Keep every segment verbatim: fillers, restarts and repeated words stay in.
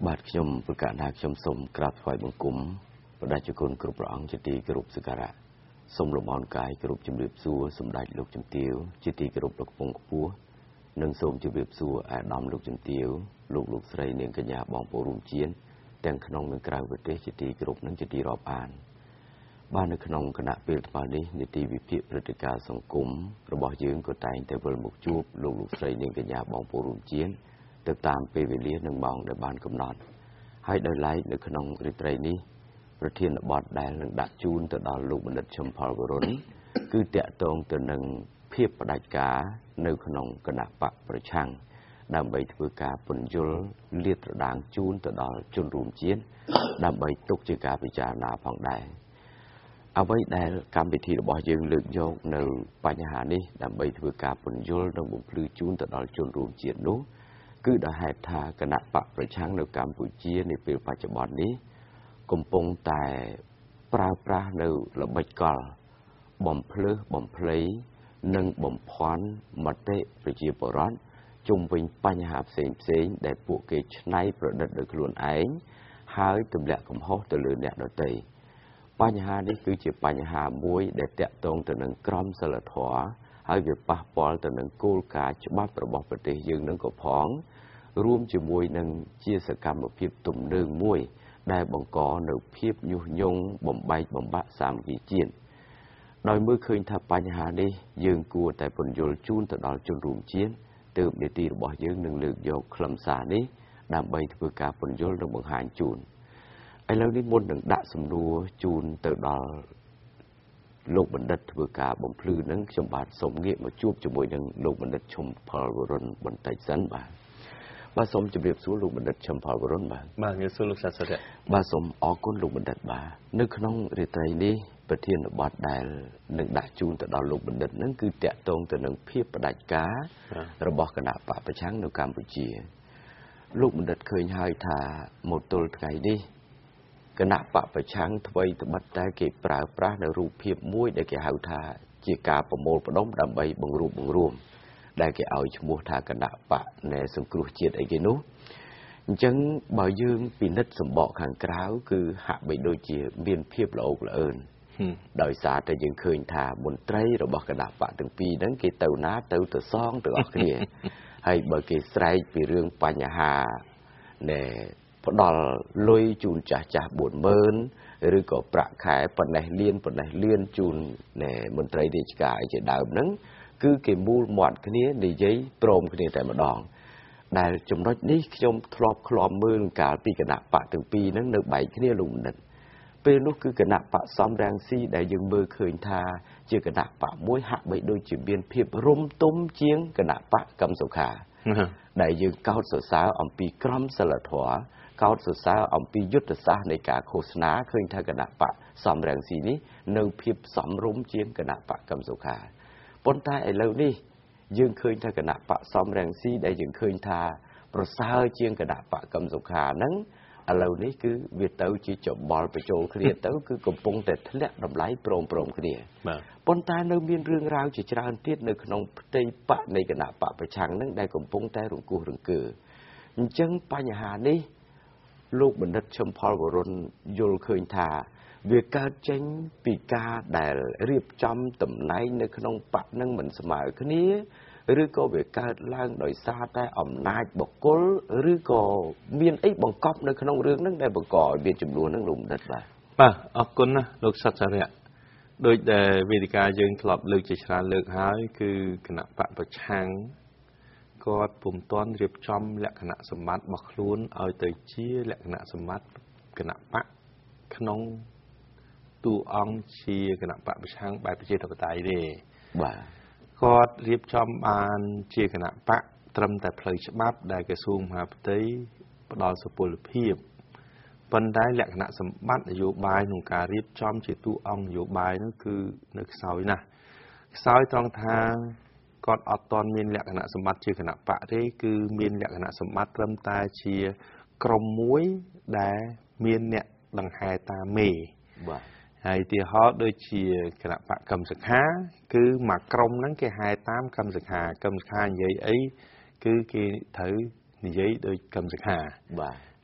บาดขยมประกาศนาขยมสมกราบถวายบังคมประดาจุกรกรุบร้องจิตตีกรุบสการะสมลมอ่อนกายกรุบจมเรียบซัวสมได้ลูกจมเตียวจิตตีกรุบลูกปงกปัวหนึ่งสมจมเรียบซัวอาดอมลูกจมเตียวลูกลูกใส่เนียงกัญญาบองโปรุมเจียนแต่งขนมหนึ่งกลางประเทศจิตตีกรุบนั้นจิตตีรอบอ่านบ้านในขนมคณะเปิดมานี้ในตีวิพิปฏิการสังคมระบอบยืงก็ตายแต่เวลมุกจูบลูกลูกใส่เนียงกัญญาบองโปรุมเจียนติดตามไปเวลีหนึ่งมองในบ้านกำนัดให้ได้ไล่ในขนมริตรนี้ประเทศบอดได้หนึ่งดักจูนแต่ดอนลูกมันดัดชมพอลกรนคือเตะตรงแต่หนึ่งเพียบประดับกาในขนมกระปะประชังดำใบถือกาปนยุลเลียดด่างจูนแต่ดอนจนรูมเจียนดำใบตกจิกาพิจารณาผ่องได้เอาไว้ได้การพิธีระบอบยืงเลือกโยกในปัญหานี้ดำใบถือกาปนยุลดำบุพลือจูนแต่ดอนจนรูมเจียนนู้คือได้ให้ทากระปะประชังในการปุจีในปีปัจจุบันนี้กลมปงแต่ปราปราในระบบกอลบ่มเพลบ่มเพลย์นึ่งบ่มพรมัดเตะประจีบร้อนจุ่มเป็นปัญหาเสียงเสียงได้ปวกเกชในประดับโดยขลุ่นไอ้หายตุ่มแหลกของเขาตะลือเนี่ยโดยตีปัญหานี้คือจีปัญหาบุ้ยได้เตะตรงแต่หนึ่งกรอมสลัดหัวหายเกิดปะปอลแต่หนึ่งกูลกาฉบับระบบปฏิยืงหนึ่งกับพ้องรวมจีมวยหนึ่งเชี่ยสกรรมแบบพิบตุ่มเดิงมวยได้บังกอหนึ่งเพียบยุยงบ่มใบบ่มบะสามกีเจียนโดยเมื่อคืนทับปัญหานี้ยืงกลัวแต่ผลโยลจูนแต่ดอลจนรูมเจียนเติมในตีระบอกยืงหนึ่งเลือกโยกคลำสานี้ดำใบถือกาผลโยลหนึ่งบังหารจูนไอ้แล้วนี่มนหนึ่งดะสมรัวจูนแต่ดอลโลกบันดัดถือกาบ่มพลือนั้นชมบาดสมเงี้ยมาจูบจมูกยังโลกบันดัดชมพอลรนบันไตสันบาบาสมจะเรียบสู้ลูกบันดัดชมพอลรนบาบาเงี้ยสู้ลูกสัตว์เสด็จบาสมออกก้นลูกบันดัดบานึกน้องเรตัยนี้ประเทศบอดได้หนึ่งดาจูนแต่ดอลลูกบันดัดนั่นคือเตะตรงแต่หนึ่งเพียบประดับการะบอกขณะปะประชังในกัมพูชีลูกบันดัดเคยให้ทาหมดตัวไก่ดิขณะปะประชังทวีตบัดได้เก็บปลาปลาในรูปเพียบมุ้ยได้เกี่ยวทาจีกาประโมลประดมดำใบบังรูปบังรวมได้เกี่ยวเอาชมูทากระดาปะในสังกฤษเจียดไอ้กินุจังบ่าวยืงปีนัดสมบอกขังกล้าวคือหักไปโดยเจียเบียนเพียบละอกละเอิญโดยสาแต่ยังเคยทาบนไตรเราบอกกระดาปะถึงปีนั้นเกี่ยวเต่าน้าเต่าตัวซองตัวออกเนี่ยให้บ่เกี่ยวใส่ไปเรื่องปัญหาเนี่ยพอดอลลอยจูนจ่าจ่าบุญเมินหรือก็ประขายปัญหาเลี้ยนปัญหาเลี้ยนจูนเนี่ยบนไตรเดชกายจะดาวนั้นคือเก็บมูลหมดคนนี้ในยัยโปรมคนนี้แต่มาดองได้จมน้อยนี้ชมครอบคลอมมือกาปีกระดาปะถึงปีนั้นเนื้อใบคนนี้ลุงนั่นเป็นลูกคือกระดาปะซ้อมแรงซีได้ยังมือเคยทาเจอกระดาปะมวยหักใบโดยจีเบียนเพียบร่มตุ้มเจียงกระดาปะกำสุขาได้ยังเก้าสุดสาวอมปีกรัมสลัดหัวเก้าสุดสาวอมปียุทธศาสตร์ในการโฆษณาเคยทากระดาปะซ้อมแรงซีนี้เนื้อเพียบซ้อมร่มเจียงกระดาปะกำสุขาปนท้ายไอ้เหล่านี้ยังเคยทากระดาปะซ้อมแรงซีได้ยังเคยทาประสาเจียงกระดาปะกำสุขานั้นไอ้เหล่านี้คือเวียดเต้าจีจบบอลไปโจเคลียเต้าคือกำปงแต่ทะเลดำไหลโปร่งโปร่งเคลียปนท้ายเรามีเรื่องราวจิตรานเทียนในขนมไตปะในกระดาปะประชังนั้นได้กำปงแต่รุ่งกูรุ่งเกือจังปัญหานี้ลูกบรรดาชมพอลวรนโยลเคยทาเวียการเจงปีกาได้เรียบจำต่ำในในขนมปะนั่งเหมือนสมัยคนนี้หรือก็เวียการล่างโดยซาได้อ่อมนายบอกกลหรือก็เมียนไอ้บังกอบในขนมเรื่องนั่งได้บังกอบเบียนจุ่มล้วนนั่งลุมดัดไปป่ะออกคนนะลูกสัตว์เนี่ยโดยแต่เวทีการยังกลับเลือกจิตราเลือกหายคือขณะปะประชังก็ปุ่มต้นเรียบจำและขณะสมัติบักล้วนเอาเตยเชี่ยและขณะสมัติขณะปะขนมตัวองเชียขณะปะประชังใบประเจตปไตยเร่บ่าก็เรียบจำบานเชียขณะปะตรมแต่เพลย์ฉบับได้กระทรวงมหาดไทยปดอสปุลเพียบปันได้และขณะสมัตินโยบายของการเรียบจำเชียตัวองนโยบายนั่นคือนึกเสานะเสาตรงทางก่อนอดตอนมีและขณะสมัติเชียขณะปะได้คือมีและขณะสมัติตรมตาเชียกรมมวยได้มีเนี่ยดังไฮตาเมไอ้ที่เขาโดยเชียขณะปะกำสักหาคือหมากกรมนั้นแกไฮตามกำสักหากำสักหาใหญ่ไอ้คือแกถือใหญ่โดยกำสักหา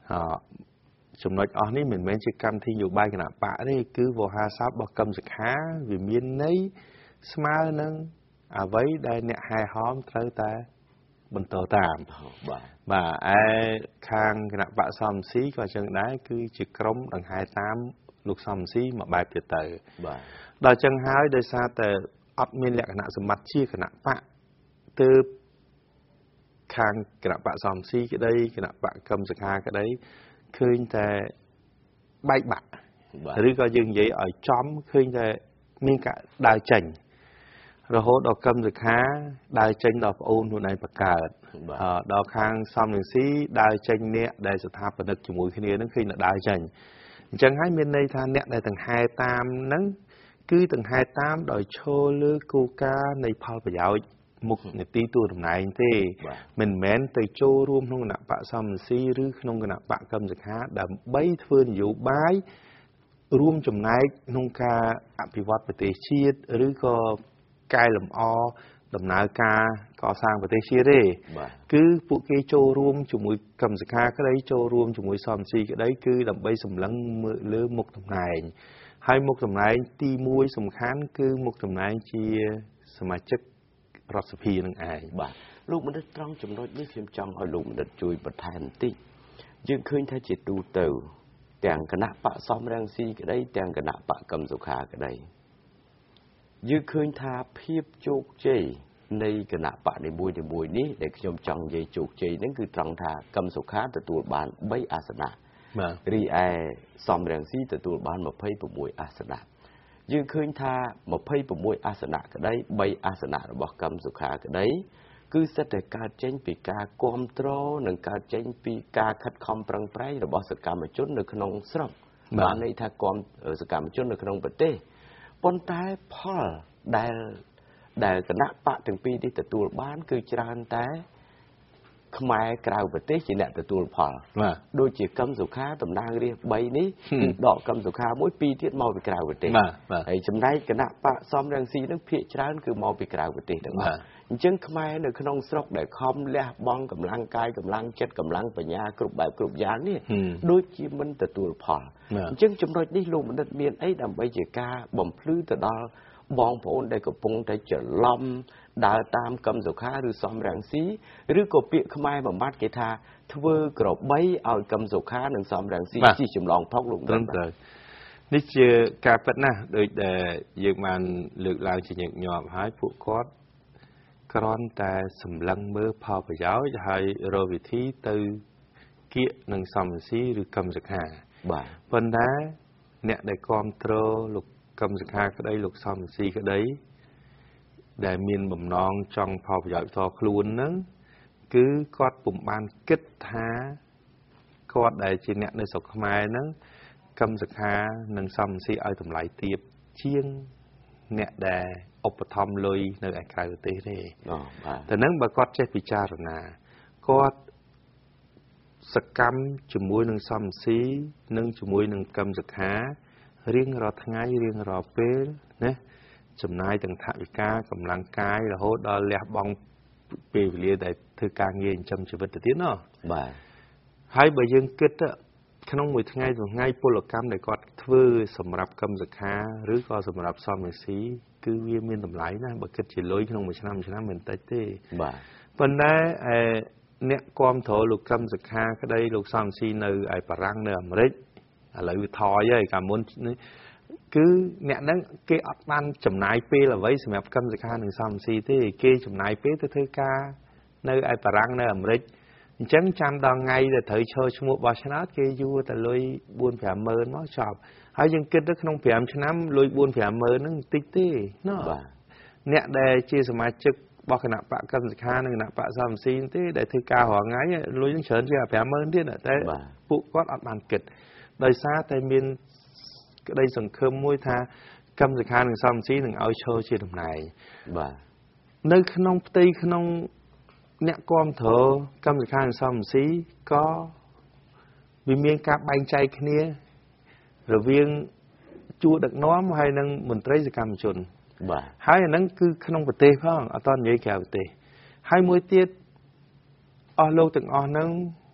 ចំណុចអស់នេះមិនមែនជាកម្មវិធីនយោបាយគណៈបកទេគឺវោហារស័ព្ទរបស់កម្មសខាវាមានន័យស្មើនឹងអ្វីដែលអ្នកហែហោមត្រូវតែបន្តតាមបាទបាទឯខាងគណៈបកសំស៊ីក៏ចឹងដែរគឺជាក្រុមដង្ហែតាមលោកសំស៊ីមួយបែបទៀតទៅបាទដល់ចឹងហើយដោយសារតែអត់មានលក្ខណៈសម្បត្តិជាគណៈបកទើបខាងគណៈបកសំស៊ីក្តីគណៈបកកម្មសខាក្តីឃើញតែបែកបាក់ឬក៏យើងនិយាយឲ្យចំឃើញតែមានការដើរចេញរហូតដល់កម្មសខាដើរចេញដល់ប្អូនខ្លួនឯងបង្កើតដល់ខាងសំរងស៊ីដើរចេញអ្នកដែលស្ថាបនិកជាមួយគ្នានឹងឃើញតែដើរចេញអញ្ចឹងហើយមានន័យថាអ្នកដែលដង្ហែតាមហ្នឹងគឺដង្ហែតាមដោយឈរលើគោលការណ៍នៃផលប្រយោជន៍មុខនីតិទូតំណែងទេមិនមែនទៅចូលរួមក្នុងគណៈបកសំស៊ីឬក្នុងគណៈបកកម្មសខាដើម្បីធ្វើនយោបាយរួមចំណែកក្នុងការអភិវឌ្ឍប្រទេសជាតិឬក៏កែលម្អដំណើរការកសាងប្រទេសជាតិទេគឺពួកគេចូលរួមជាមួយកម្មសខាក្តីចូលរួមជាមួយសំស៊ីក្តីគឺដើម្បីសម្លឹងមើលលើមុខតំណែងហើយមុខតំណែងទីមួយសំខាន់គឺមុខតំណែងជាសមាជិករដ្ឋសភានឹងឯងបាទលោកបណ្ឌិតត្រង់ចំណុចនេះខ្ញុំចង់ឲ្យលោកបណ្ឌិតជួយបន្ថែមបន្តិចយើងឃើញថាជាទូទៅទាំងគណៈបកសំរងស៊ីក្តីទាំងគណៈបកកម្មសុខាក្តីយើងឃើញថាភាពជោគជ័យនៃគណៈបកនីមួយៗនេះដែលខ្ញុំចង់និយាយជោគជ័យហ្នឹងគឺត្រង់ថាកម្មសុខាទទួលបានបីអាសនៈរីឯសំរងស៊ីទទួលបានម្ភៃប្រាំមួយអាសនៈយើងឃើញថាម្ភៃប្រាំមួយអាសនៈក្តីបីអាសនៈរបស់កម្មសុខាក្តីគឺសិតតែកើតចេញពីការគ្រប់គ្រងនិងកើតចេញពីការខិតខំប្រឹងប្រែងរបស់សកម្មជននៅក្នុងស្រុកបានន័យថាគ្រប់សកម្មជននៅក្នុងប្រទេសប៉ុន្តែផលដែលដែលគណៈបកទាំងពីរនេះទទួលបានគឺច្រើនតែខ្មែរក្រៅប្រទេសជាអ្នកទទួលផលដូចជាកម្មសុខាតំណាងរាស្ត្របីនេះគឺដកកម្មសុខាមួយពីរទៀតមកពីក្រៅប្រទេសហើយចំណែកគណៈបកសំរងស៊ីនឹងភាគច្រើនគឺមកពីក្រៅប្រទេសទាំងអស់អញ្ចឹងខ្មែរនៅក្នុងស្រុកដែលខំលះបង់កម្លាំងកាយកម្លាំងចិត្តកម្លាំងបញ្ញាគ្រប់បែបគ្រប់យ៉ាងនេះដូចជាមិនទទួលផលអញ្ចឹងចំណុចនេះលោកបណ្ឌិតមានអីដើម្បីជាការបំភ្លឺទៅដល់បងប្អូនដែលកំពុងតែច្រឡំដើរតាមកម្មសុខាឬសំរងស៊ីឬក៏ពាក្យខ្មែរមួយម៉ាត់គេថាធ្វើក្របីឲ្យកម្មសុខានិងសំរងស៊ីជិះចម្លងផុកលោកបណ្ឌិតនេះជាការពិតណាស់ដោយដែលយើងបានលើកឡើងជាញឹកញាប់ហើយពួកគាត់គ្រាន់តែសម្លឹងមើលផលប្រយោជន៍ហើយរកវិធីទៅគៀកនឹងសំរងស៊ីឬកម្មសុខាបាទប៉ុន្តែអ្នកដែលគ្រប់គ្រងលោកកម្មសខាក្តីលោកសំស៊ីក្តីដែលមានបំណងចង់ផលប្រយោជន៍ផ្ទាល់ខ្លួនហ្នឹងគឺគាត់ពុំបានគិតថាគាត់ដែលជាអ្នកនៅស្រុកខ្មែរហ្នឹងកម្មសខានិងសំស៊ីឲ្យតម្លៃទាបជាងអ្នកដែលឧបត្ថម្ភលុយនៅឯក្រៅប្រទេសទេតែហ្នឹងបើគាត់ចេះពិចារណាគាត់សកម្មជាមួយនឹងសំស៊ីនិងជាមួយនឹងកម្មសខារៀងរាល់ថ្ងៃរៀងរាល់ពេលណាចំណាយទាំងថវិកាកម្លាំងកាយរហូតដល់លះបង់ពេលវេលាដែលធ្វើការងារចិញ្ចឹមជីវិតទៅទៀតណោះបាទហើយបើយើងគិតក្នុងមួយថ្ងៃមួយថ្ងៃពលកម្មដែលគាត់ធ្វើសម្រាប់កម្មសខាឬក៏សម្រាប់សំរងស៊ីគឺវាមានតម្លៃណាស់បើគិតជាលុយក្នុងមួយឆ្នាំមួយឆ្នាំមិនតិចទេបាទប៉ុន្តែឯអ្នកគ្រប់គ្រងលោកកម្មសខាក្តីលោកសំរងស៊ីនៅឯបារាំងនៅអាមេរិកឥឡូវវាថយហើយកាលមុនគឺអ្នកហ្នឹងគេអត់បានចំណាយពេលអ្វីសម្រាប់កម្មសខានិងសំស៊ីទេគេចំណាយពេលទៅធ្វើការនៅឯបារាំងនៅអាមេរិកអញ្ចឹងចាំដល់ថ្ងៃដែលត្រូវឈរឈ្មោះបោះឆ្នោតគេយួរតែលុយបួន ប្រាំម៉ឺនមកចប់ហើយយើងគិតទៅក្នុងប្រាំឆ្នាំលុយបួន ប្រាំម៉ឺនហ្នឹងតិចទេណាបាទអ្នកដែលជាសមាជិករបស់គណៈបកកម្មសខានិងគណៈបកសំស៊ីទេដែលធ្វើការរាល់ថ្ងៃលុយហ្នឹងច្រើនជាងប្រាំម៉ឺនទៀតតែពួកគាត់អត់បានគិតដោយសារតែមានក្តីសង្ឃឹមមួយថាកម្មសខានិងសំស៊ីនឹងឲ្យឈរជាតំណែងបាទនៅក្នុងផ្ទៃក្នុងអ្នកគ្រប់គ្រងកម្មសខានិងសំស៊ីក៏វាមានការបែងចែកគ្នារវាងជួរដឹកនាំហើយនិងមន្ត្រីសកម្មជនបាទហើយអាហ្នឹងគឺក្នុងប្រទេសផងអត់តនិយាយក្រៅប្រទេសហើយមួយទៀតអស់លោកទាំងអស់ហ្នឹង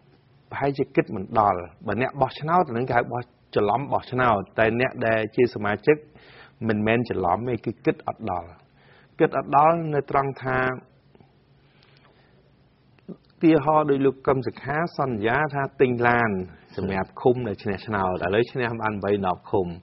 hay chỉ kích mình đòn bởi nè bỏ cháo từ những cái bỏ chả lắm bỏ cháo tại nè để chia sẻ mà chức mình men chả lắm mấy cái kích ở đòn kích ở đó nơi trăng tha tia ho đôi lục cầm sực há son giá tha tinh lan sầm đẹp khum để trên cháo đã lấy trên em ăn bay nọc khum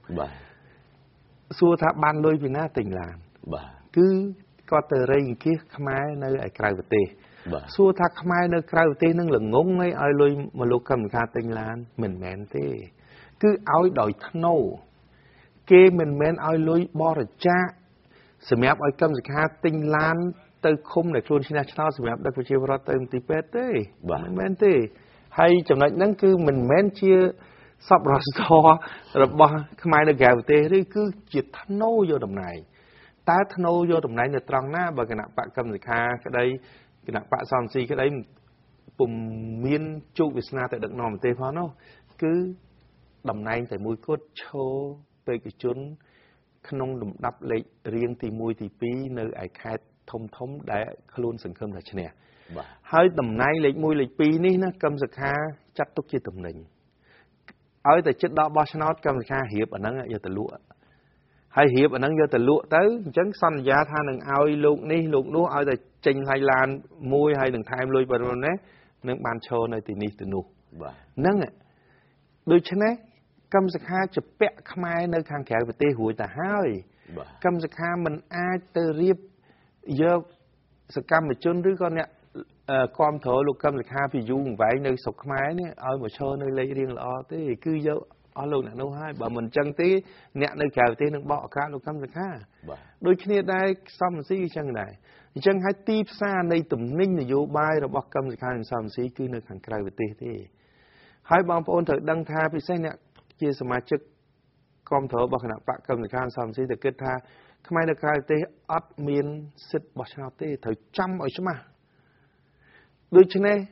xua tha ban đôi vì na tinh lan cứ có tờ rây kia khmai nơi ai cài vật tê xua thắc khmai nơi cài vật tê nâng lửng ngông ấy ai lôi mà lô cầm khá tinh lan mình mến tê cứ áo đòi thân nô kê mình mến ai lôi bò rạch cha sửa mẹp ai cầm khá tinh lan từ khung để khuôn xin nào sửa mẹp đặc biệt chiều ra tên tí bết tê mình mến tê hay chẳng nói nâng cứ mình mến chia sắp rõ xò rồi bò khmai nơi cài vật tê đấy cứ chỉ thân nô vô đầm này ta thân ô vô tầm này là trăng na bởi cái nạp bạc cầm dịch ha cái đây cái nạp bạc son si cái đấy cùng miên chu Việt Nam tại đợt nọ mà tê phá nó cứ đầm này tại mũi cốt chô về cái chốn không đụng đắp lấy riêng thì mũi thì pí nơi ai khai thông thống để luôn sừng khâm là chân nè hơi đầm này lấy mũi lấy pí ní nó cầm dịch ha chắc tốt chia tầm nình ở tại chất đó bao nhiêu cầm dịch ha hiệp ở nắng giờ tại lụa hay hiệp ở nâng vô từ lụa tới chấn xanh giá tha nâng ao luôn ní luôn nuốt ao từ trình hay lan môi hay đừng thay lui vào nè nâng ban show này thì ní từ nụ nâng ạ đôi chân ấy cầm sạc ha chụp bẹ khmai nơi khang kẹo về tê hủi ta hai cầm sạc ha mình ai từ riệp giờ sạc cầm một chân đứa con nè con thở lục cầm sạc ha vì dung vậy nơi sọc khmai nè ao một show nơi lấy riêng là o thế cứ giờ ở luôn là đâu hai bà mình chân tí nhẹ nơi kẹo tí nó bỏ cá lục cầm sạc ha đôi khi đây xong xí chân này chân hai tiếp xa nơi tụm ninh là vô bay rồi bỏ cầm sạc ha xong xí cứ nơi khang kẹo về tê thế hai bọn ôn thử đăng tha vì sao nè chia sẻ mà chức con thở bảo khả năng bạn cầm được khăn xong xí được kết tha không ai được khai tế ớt miên xịt bỏ sao tế thời trăm ở chỗ mà đôi chân này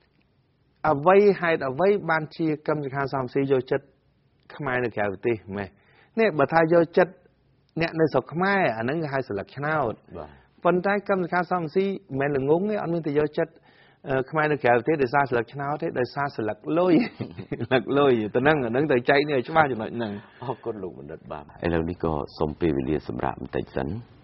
à vây hay là vây ban chia cầm được khăn xong xí vô chất không ai được khai tế mày nè bà thay vô chất nè nơi sọc không ai à nâng hai sự lạc nào phần trái cầm được khăn xong xí mẹ là ngúng ấy anh mình thì vô chất không ai được kẹo thế để xa sực cháo thế để xa sực lôi lật lôi từ nâng ở nâng từ cháy này chứ bao giờ nói nâng học con lục mình đất bám ai lâu đi có sông pê về lia sầm rạm tây sấn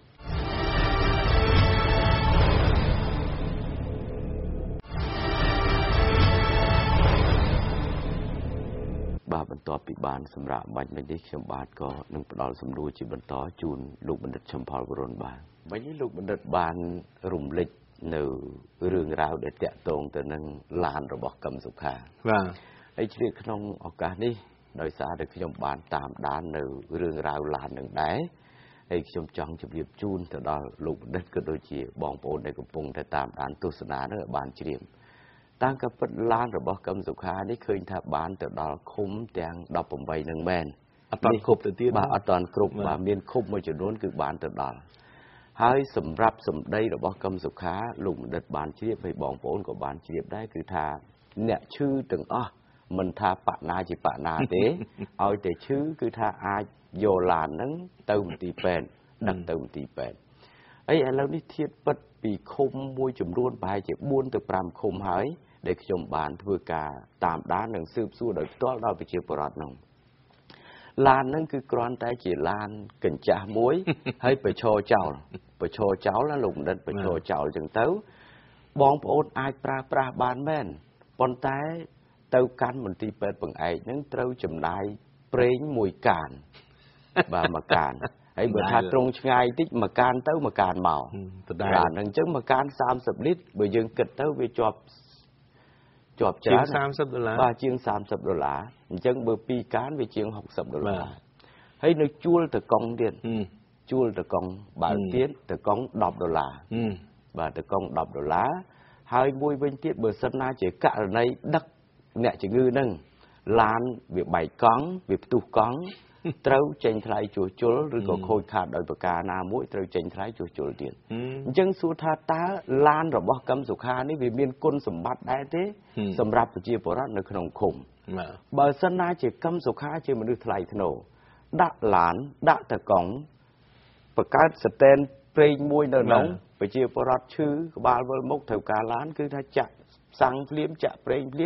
bà bận tỏ bị bàn sầm rạm bánh mình đi chấm bát có nâng đòn sầm đuôi chỉ bận tỏ chun lục mình đất chấm phò bồn bàn bánhนี้lục mình đất bàn rùng lịchនៅរឿងរ៉ាវដែលតាក់ទងទៅនឹងឡានរបស់កឹមសុខាបាទហើយជ្រាបក្នុងឱកាសនេះដោយសារតែខ្ញុំបានតាមដាននៅរឿងរ៉ាវឡាននឹងដែរហើយខ្ញុំចង់ជម្រាបជូនទៅដល់លោកបណ្ឌិតក៏ដូចជាបងប្អូនដែលកំពុងតែតាមដានទស្សនានោះឲ្យបានជ្រាបតាមការពិតឡានរបស់កឹមសុខានេះឃើញថាបានទៅដល់ឃុំទាំងដប់ប្រាំបីនឹងមែនអត់ទាន់គ្រប់ទៅទៀតបាទអត់ទាន់គ្រប់បាទមានឃុំមួយចំនួនគឺបានទៅដល់ហើយសម្រាប់សម្ដីរបស់កឹមសុខាលោកបណ្ឌិតបានជ្រាបហើយបងប្អូនក៏បានជ្រាបដែរគឺថាអ្នកឈឺទាំងអស់មិនថាបណាជាបណាទេឲ្យតែឈឺគឺថាអាចយកឡានហ្នឹងទៅមន្ទីរពេទ្យដឹកទៅមន្ទីរពេទ្យហើយឥឡូវនេះធៀបពិតពីឃុំមួយចំនួនប្រហែលជាបួនទៅប្រាំឃុំហើយដែលខ្ញុំបានធ្វើការតាមដាននិងស៊ើបសួរដោយផ្ទាល់ដល់ប្រជាពលរដ្ឋនោះឡានហ្នឹងគឺគ្រាន់តែជាឡានកញ្ចាស់មួយហើយប្រឈរចោលប្រឈរចោលណាលោកបណ្ឌិតប្រឈរចោលចឹងទៅបងប្អូនអាចប្រើប្រាស់បានមែនប៉ុន្តែទៅកាន់មន្ទីរពេទ្យបង្អែកហ្នឹងត្រូវចំណាយប្រេងមួយកានបាទមួយកានហើយបើថាត្រង់ឆ្ងាយតិចមួយកានទៅមួយកានមកបាទហ្នឹងអញ្ចឹងមួយកានសាមសិបលីត្របើយើងគិតទៅវាជាប់ជាប់ច្រើនសាមសិបដុល្លារបាទជាងសាមសិបដុល្លារអញ្ចឹងបើពីរកានវាជាងហុកសិបដុល្លារហើយនៅជួលតកង់ទៀតជួលតកង់បើទៀតតកង់ដប់ដុល្លារបាទតកង់ដប់ដុល្លារហើយមួយវិញទៀតបើសិនណាជាករណីដឹកអ្នកជំងឺហ្នឹងឡានវាបែកកង់វាផ្ទុះកង់ត្រូវចេញថ្លៃជួសជុលឬក៏ខូចខាតដោយប្រការណាមួយត្រូវចេញថ្លៃជួសជុលទៀតអញ្ចឹងសួរថាតើឡានរបស់កឹមសុខានេះវាមានគុណសម្បត្តិដែរទេសម្រាប់ប្រជាពលរដ្ឋនៅក្នុងឃុំបើសិនណាជាកឹមសុខាជាមនុស្សថ្លៃថ្នូរដាក់ឡានដាក់តកង់បង្កើតស្តែនប្រេងមួយនៅក្នុងប្រជាពលរដ្ឋឈឺក្បាលវិលមុខត្រូវការឡានគឺថាចាក់សាំងភ្លាមចាក់ប្រេងភ្លាម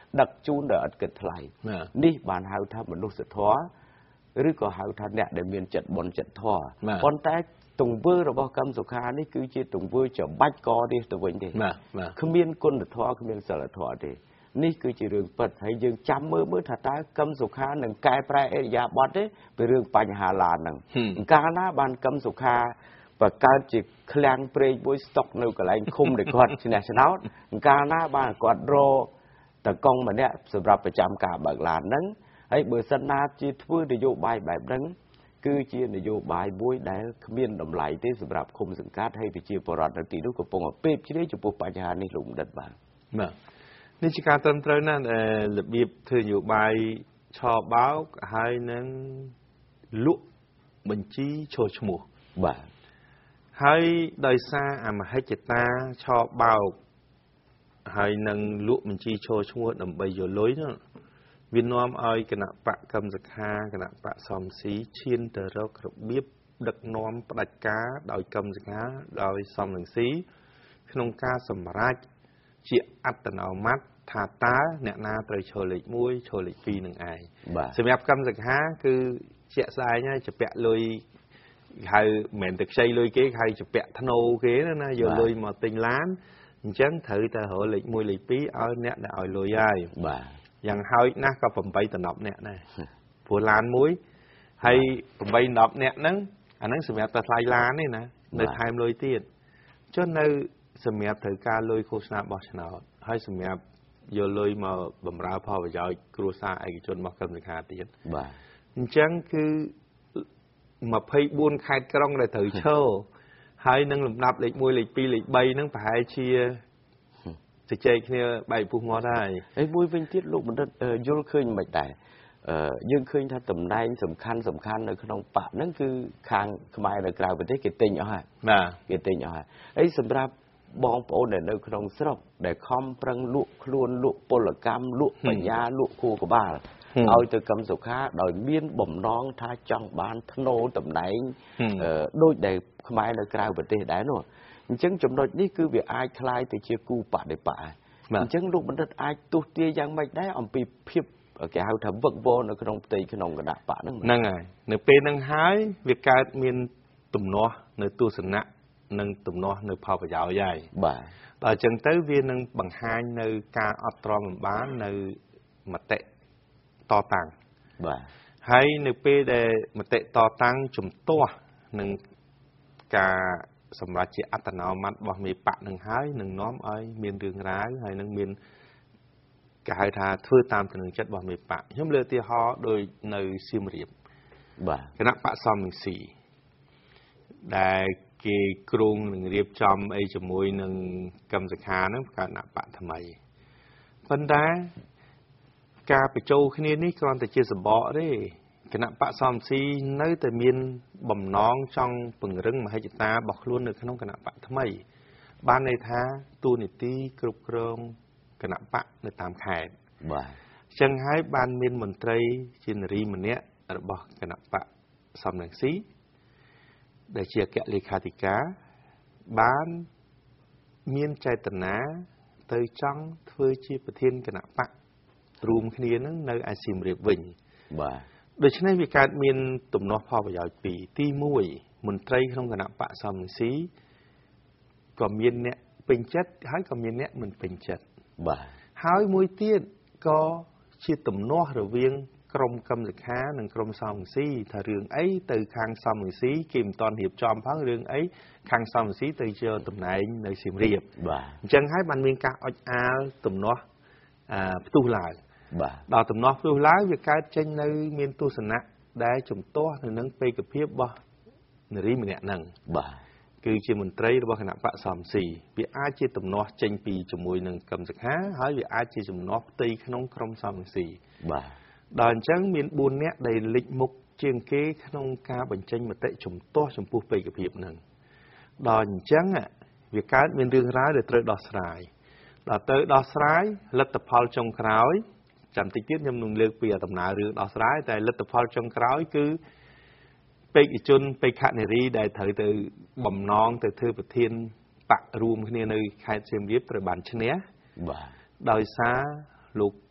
đặc chú đỡ kịch lại ní bàn hào tham mình lúc sẽ thoa rồi có hào tham nè để miền chật bồn chật thoa con té tùng vơ rồi bao cam sục hà ní cứ chỉ tùng vơ chở bách co đi từ vĩnh đi không miên con được thoa không miên sợ là thoa đi ní cứ chỉ đường bật hay dương chăm mơ mơ thật ta cam sục hà nâng cai prai ya bọt đấy về đường bành hà là nâng cá ná bàn cam sục hà và cá chỉ khlang prey bôi stock nêu cả lại khum để quạt chỉ nè nó cá ná bàn quạt rôแต่กองมันเนี่ยสำหรับประจำการบักหลานนั้นไอ้เบอร์สนาจีทั่วนโยบายแบบนั้นคือจีนโยบายบุ้ยได้ขมิ้นดำไหลที่สำหรับคุมสังกัดให้ไปจีปรอดตีลูกกระปงเป๊ะที่ได้จุดปัญหาในหลุมดัดบางนี่จิการต้นเตยนั่นระเบียบเธอโยบายชอบบ้าให้นั้นลุบัญชีโชว์ชมูบ่าให้ได้ซาอ่ะมาให้จิตตาชอบบ้าให้นังลุมันจีโชว์ช่วยดำใบโยลอยเนาะวินนอมเอาขณะปะกำจักฮาขณะปะสอมสีเชียนแต่เรากระเบียบดักนอมปลัดกาโดยกำจักฮาโดยสอมหนังสีขนมกาสมรักเจียอัตโนมัติถาตาเนี่ยนาเตยโชว์เล็กมุ้ยโชว์เล็กปีหนึ่งไอสำหรับกำจักฮาคือเจียสายเนี่ยจะแปะเลยใครเหม็นตึกใช้เลยเก๋ใครจะแปะธนูเก๋นั่นนะโยเลยมาติงล้านจังถือแต่หัวเล็กมวยเล็กปีเอาเนี่ยได้เอาลอยยัยอย่างเฮานะก็ผมไปตนบเนี่ยนะผัวล้านมวยให้ผมไปตนบเนี่ยนั้นอันนั้นสมัยตัดลายล้านนี่นะในไทม์ลอยตีดจนในสมัยถือการลอยโฆษณาบอชนาให้สมัยโยลอยมาบำราพ่อไปย้อยครัวซาไอจนมากำลังขาตีดจังคือมาพายบุญขายกล้องได้ถือโชว์ให้นั่งหลับนับเล็กมวยเล็กปีเล็กใบนั่งไปให้เชียจะเจ๊กเนี่ยใบพูงอได้ไอ้มวยเป็นทิศลูกมันเออยุ่งขึ้นไม่ได้เออยุ่งขึ้นถ้าตำได้สำคัญสำคัญในขนมปะนั่นคือคางขมายในกลางประเทศเกติงเอาฮะเกติงเอาฮะไอ้สำหรับบองโปในในขนมสระแต่คอมปรังลุคล้วนลุปลกรรมลุปัญญาลุคู่กับบ้าเอาจากกำสุขาโดยเมียนบ่มน้องท่าจังบ้านทโนตำไหนโดยได้ขมายในกลางประเทศได้เนาะจังจำนวนนี้คือviệc aiคลายแต่เชี่ยกูปะได้ปะจังลูกมันไอ้ตัวเตี้ยยังไม่ได้อมปีเพียบแกเอาทำบักโบนในขนมตีขนมกระดาษปะนั่งนั่งไงในเป็นนั่งหายviệcการเมียนตุ่มน้อในตัวสนะนั่งตุ่มน้อในพาวประยาวใหญ่บ่าแต่จังเต้เวียนนั่งบังหายในการอัตรอมบ้านในมาเตะต่อตังให้ในเปเดมาเตะต่อตังจุ่มตัวหนึ่งกาสำหรับเจ้าอัตโนมัติบอกมีปะหนึ่งหายหนึ่งน้อมเอ้ยมีเรื่องร้ายให้หนึ่งมีกายธาเพื่อตามตัวหนึ่งจัดบอกมีปะย่อมเลือดที่ห่อโดยในซิมเรียบคณะปะซอมหนึ่งสี่ได้เกี่ยกรุงหนึ่งเรียบจอมไอจมวยหนึ่งกำจักานั้นคณะปะทำไมปัญหาการไปโจขณีนี้ก่อนแต่เชื่อสบอได้ขณะปะซอมซีนึกแต่มีนบ่มน้องช่องปึงรึงมาให้จิตตาบอกล้วนในขนมขณะปะทำไมบ้านในท้าตูนิตีกรุบกรองขณะปะในตามแขกจังให้บ้านมีนมนตรีจินรีมันเนี้ยบอกขณะปะซอมหนังซีได้เชียร์แกะเลขาธิการบ้านมีนใจตนาเตยจังเพื่อชีประเทศขณะปะรวมขณีนั้นในไอซิมเรียบวิญโดยเฉพาะวิการมีนตุ่มน้อพ่อประยาวปีที่มุ่ยมนตรีของคณะปะซอมซีก็มีนเนี่ยเป็นจัดให้ก็มีนเนี่ยมันเป็นจัดหายมวยเตี้ยก็ชีตุ่มน้อหรือเวียงกรมกำลังค้าหนึ่งกรมซอมซีถ้าเรื่องไอ้từคางซอมซีกิมตอนเหียบจอมพังเรื่องไอ้คางซอมซีtừเจอตุ่มไหนในสิมเรียบจังให้มันมีการอัดอาตุ่มน้อตู้หลายดาวตุ่มน้อตู้หลายวิการเจนในมีนตู้สนะได้จุ่มโต้ในนั้นไปกับเพียบบ่ในริมเนี่ยนั่งคือเชื่อมนตรีหรือว่าคณะปะสามสี่วิอาเชื่อตุ่มน้อเจนปีจมูกหนึ่งกำจักหาหายวิอาเชื่อจุ่มน้อตีขนมกรมสามสี่ดอนจังมีนบุญเนี่ยได้ลิมุกเชียงเก้ขนมกาบัญชีมาเตะจุ่มโต้จุ่มปูไปกับเพียบหนึ่งดอนจังอ่ะวิการมีเรื่องร้ายเดือดเตอดอสายดอเตอดอสายลัตพอลจงคราวจำติดยึดยำนุงเลือกเปียตำนาเรื่องดอสายแต่ลัตพอลจงคราวคือไปอีจุนไปขะเนรีได้เถยเตอบ่มน้องเตอเธอประเทศปะรวมขึ้นในใครเสียมยิบประบาลชนะโดยซาลูก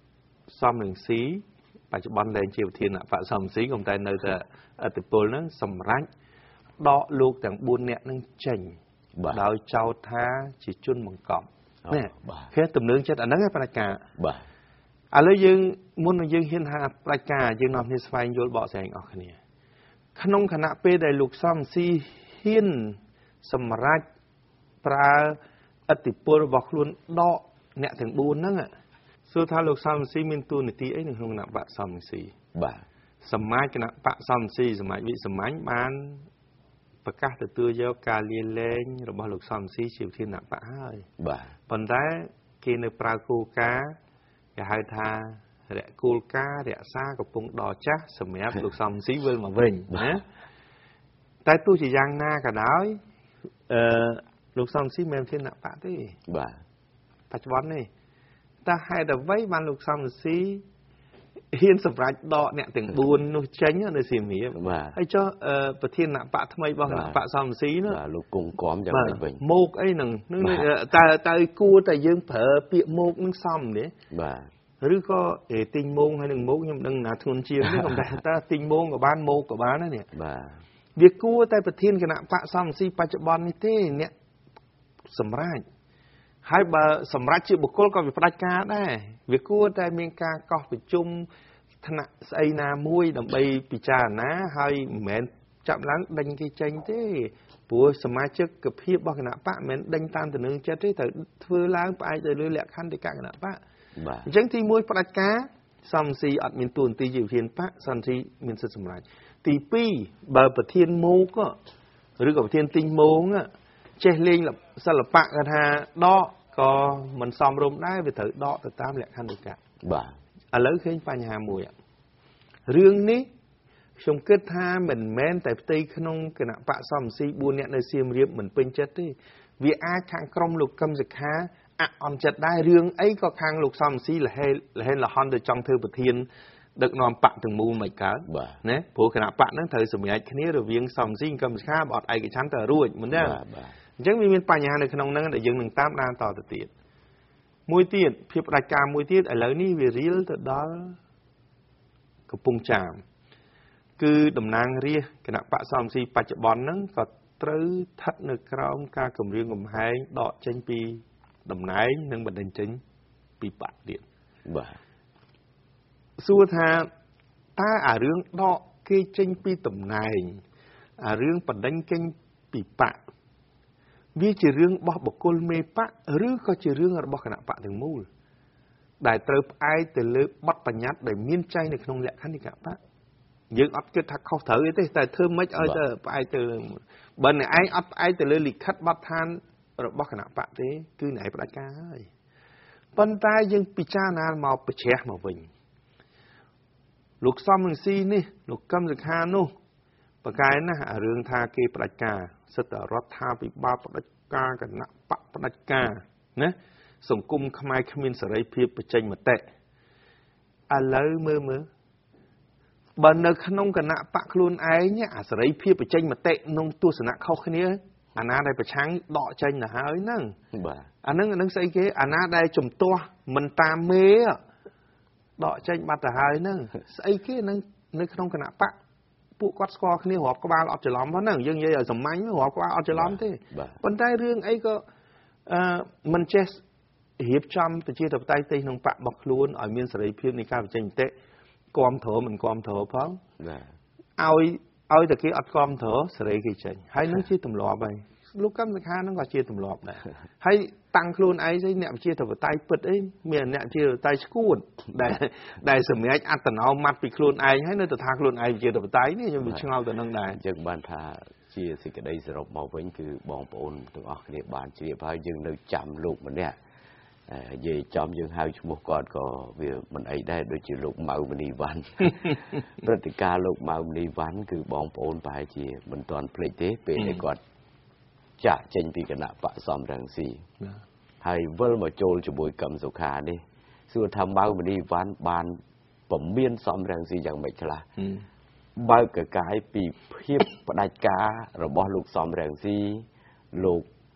សំរងស៊ីបច្ចុប្បន្នលែងជាប្រធានបកសំរងស៊ីក៏តែនៅតែអតិពលហ្នឹងសម្រាប់ដកលោកទាំងបួននាក់នឹងចេញដោយចោទថាជាជនបង្កប់នេះគេទំនើងចិត្តអាហ្នឹងឯប្រជាការបាទឥឡូវយើងមុននឹងយើងហ៊ានថាប្រជាការយើងនាំគ្នាស្វែងយល់បកស្រាយអស់គ្នាក្នុងគណៈពេលដែលលោកសំស៊ីហ៊ានសម្រាប់ប្រើអតិពលរបស់ខ្លួនដកអ្នកទាំងបួនហ្នឹងសួរថាលោកសំស៊ីមានទួនាទីអីនៅក្នុងគណៈបកសំស៊ីបាទសមាជគណៈបកសំស៊ីសមាជវិសាមញ្ញបានប្រកាសទទួលយកការលាលែងរបស់លោកសំស៊ីជាប្រធានគណៈបកហើយបាទប៉ុន្តែគេនៅប្រើគោលការណ៍គេហៅថារគោលការណ៍រក្សាកំពុងដចាស់សម្រាប់លោកសំស៊ីវិលមកវិញណាតែទោះជាយ៉ាងណាក៏ដោយអឺលោកសំស៊ីមិនមែនជាអ្នកបកទេបាទបច្ចុប្បន្ននេះតើហេតុអ្វីបានលោកសំស៊ីហ៊ានសម្រេចដកអ្នកទាំងបួននោះចេញនៅសៀមរាបហើយចុះប្រធានគណៈបកថ្មីរបស់គណៈបកសំស៊ីនោះលោកគង់គំយ៉ាងម៉េចវិញមកអីហ្នឹងតើតើគួរតែយើងប្រើពាក្យមកនឹងសមទេបាទឬក៏ទិញមងហើយនឹងមកខ្ញុំដឹងណាធ្ងន់ជាងនេះខ្ញុំតែតើទិញមងក៏បានមកក៏បានដែរនេះបាទវាគួរតែប្រធានគណៈបកសំស៊ីបច្ចុប្បន្ននេះទេអ្នកសម្រាប់ហើយបើសម្រាប់ជាបុគ្គលក៏វាផ្ដាច់ការដែរវាគួរតែមានការកោះប្រជុំថ្នាក់ស្អីណាមួយដើម្បីពិចារណាហើយមិនមែនចាប់ឡើងដេញគេចេញទេព្រោះសមាជិកភាពរបស់គណៈបកមិនមែនដេញតាមទំនឹងចិត្តទេត្រូវធ្វើឡើងផ្អែកទៅលើលក្ខខណ្ឌទីកគណៈបកបាទអញ្ចឹងទីមួយផ្ដាច់ការសំស៊ីអត់មានទួនាទីជាប្រធានបកសំស៊ីមានសិទ្ធិសម្រេចទីពីរបើប្រធានមោកឬក៏ប្រធានទិញមងចេះលេងសិល្បៈគាត់ថាដកក៏មិនសមរម្យដែរវាត្រូវដកទៅតាមលក្ខខណ្ឌទីកបាទឥឡូវឃើញបញ្ហាមួយរឿងនេះខ្ញុំគិតថាមិនមែនតែផ្ទៃក្នុងគណៈបកសំស៊ីបួននាក់នៅសៀមរាបមិនពេញចិត្តទេវាអាចខាងក្រុមលោកកឹមសុខាអអន់ចិត្តដែររឿងអីក៏ខាងលោកសំស៊ីលហេលហេលហន់ទៅចង់ធ្វើប្រធានដឹកនាំបកទាំងមូលមិនកើតណាព្រោះគណៈបកហ្នឹងត្រូវសម្រេចគ្នារវាងសំស៊ីនិងកឹមសុខាបើអត់ឯកច្ឆន្ទទៅរួចមិនទេអញ្ចឹងវាមានបញ្ហានៅក្នុងហ្នឹងដែលយើងនឹងតាមដានតទៅទៀតមួយទៀតភាពផ្ដាច់ការមួយទៀតឥឡូវនេះវារៀលទៅដល់កំពង់ចាមគឺតំណាងរាស្ត្រគណៈបកសំស៊ីបច្ចុប្បន្នហ្នឹងក៏ត្រូវស្ថិតនៅក្រោមការគម្រាមកំហែងដកចេញពីតំណែងនិងបណ្តេញចេញពីបកទៀតបាទសួរថាតើអារឿងដកគេចេញពីតំណែងអារឿងបណ្តេញចេញពីបកវាជារឿងរបស់បុគ្គលមេបកឬក៏ជារឿងរបស់គណៈបកទាំងមូលដែលត្រូវផ្អែកទៅលើបទបញ្ញត្តិដែលមានចែងនៅក្នុងលក្ខខណ្ឌគណៈបកយើងអត់គិតថាខុសត្រូវទេតែធ្វើម៉េចឲ្យទៅផ្អែកទៅបើអ្នកឯងអត់ផ្អែកទៅលើលិខិតបទដ្ឋានរបស់គណៈបកទេគឺអ្នកឯងផ្ដាច់ការហើយប៉ុន្តែយើងពិចារណាមកប្រជ្រះមកវិញលោកសំរងស៊ីនេះលោកកឹមសុខានោះប្រកែណាស់អារឿងថាគេផ្ដាច់ការសិទ្ធិរដ្ឋាភិបាលផ្ដាច់ការគណៈបកផ្ដាច់ការណាសង្គមខ្មែរគ្មានសេរីភាពបញ្ចេញមតិឥឡូវមើលមើលបើនៅក្នុងគណៈបកខ្លួនឯងអាសេរីភាពបញ្ចេញមតិក្នុងទស្សនៈខុសគ្នាអាណាដែលប្រឆាំងដកចេញទៅហើយហ្នឹងបាទអាហ្នឹងអាហ្នឹងស្អីគេអាណាដែលជំទាស់មិនតាមមេដកចេញបាត់ទៅហើយហ្នឹងស្អីគេនឹងនៅក្នុងគណៈបកពួកគាត់ស្គាល់គ្នារាប់ក្បាលអត់ច្រឡំហ្នឹងយើងនិយាយឲ្យសាមញ្ញរាប់ក្បាលអត់ច្រឡំទេប៉ុន្តែរឿងអីក៏អឺមិនចេះរៀបចំប្រជាធិបតេយ្យទៅក្នុងបករបស់ខ្លួនឲ្យមានសេរីភាពនៃការបញ្ចេញមតិគាំទ្រមិនគាំទ្រផងឲ្យឲ្យតែគេអត់គាំទ្រសេរីគេចេញហើយនឹងជាទម្លាប់ហើយលោកកឹមសុខានឹងក៏ជាទម្លាប់ដែរហើយតាំងខ្លួនឯងស្អីអ្នកប្រជាធិបតេយ្យពិតអីមានអ្នកប្រជាធិបតេយ្យឈួតដែលដែលសម្រេចអត្តនោម័តពីខ្លួនឯងហើយនៅតែថាខ្លួនឯងប្រជាធិបតេយ្យនេះខ្ញុំឆ្ងល់ទៅនឹងដែរអញ្ចឹងបានថាជាសេចក្តីសរុបមកវិញគឺបងប្អូនទាំងអស់គ្នាបានជ្រាបហើយយើងនៅចាំលោកម្នាក់និយាយចំយើងហៅឈ្មោះគាត់ក៏វាមិនអីដែរដូចជាលោកម៉ៅមនីវ៉ាន់ព្រឹត្តិការណ៍លោកម៉ៅមនីវ៉ាន់គឺបងប្អូនប្រហែលជាមិនទាន់ភ្លេចទេពេលដែលគាត់ចាក់ចេញពីគណៈបកសំរងស៊ីហើយវិលមកចូលជាមួយកឹមសុខានេះសួរថាម៉ៅមនីវ៉ាន់បានពមៀនសំរងស៊ីយ៉ាងម៉េចខ្លះបើកកាយពីភាពផ្ដាច់ការរបស់លោកសំរងស៊ីលោក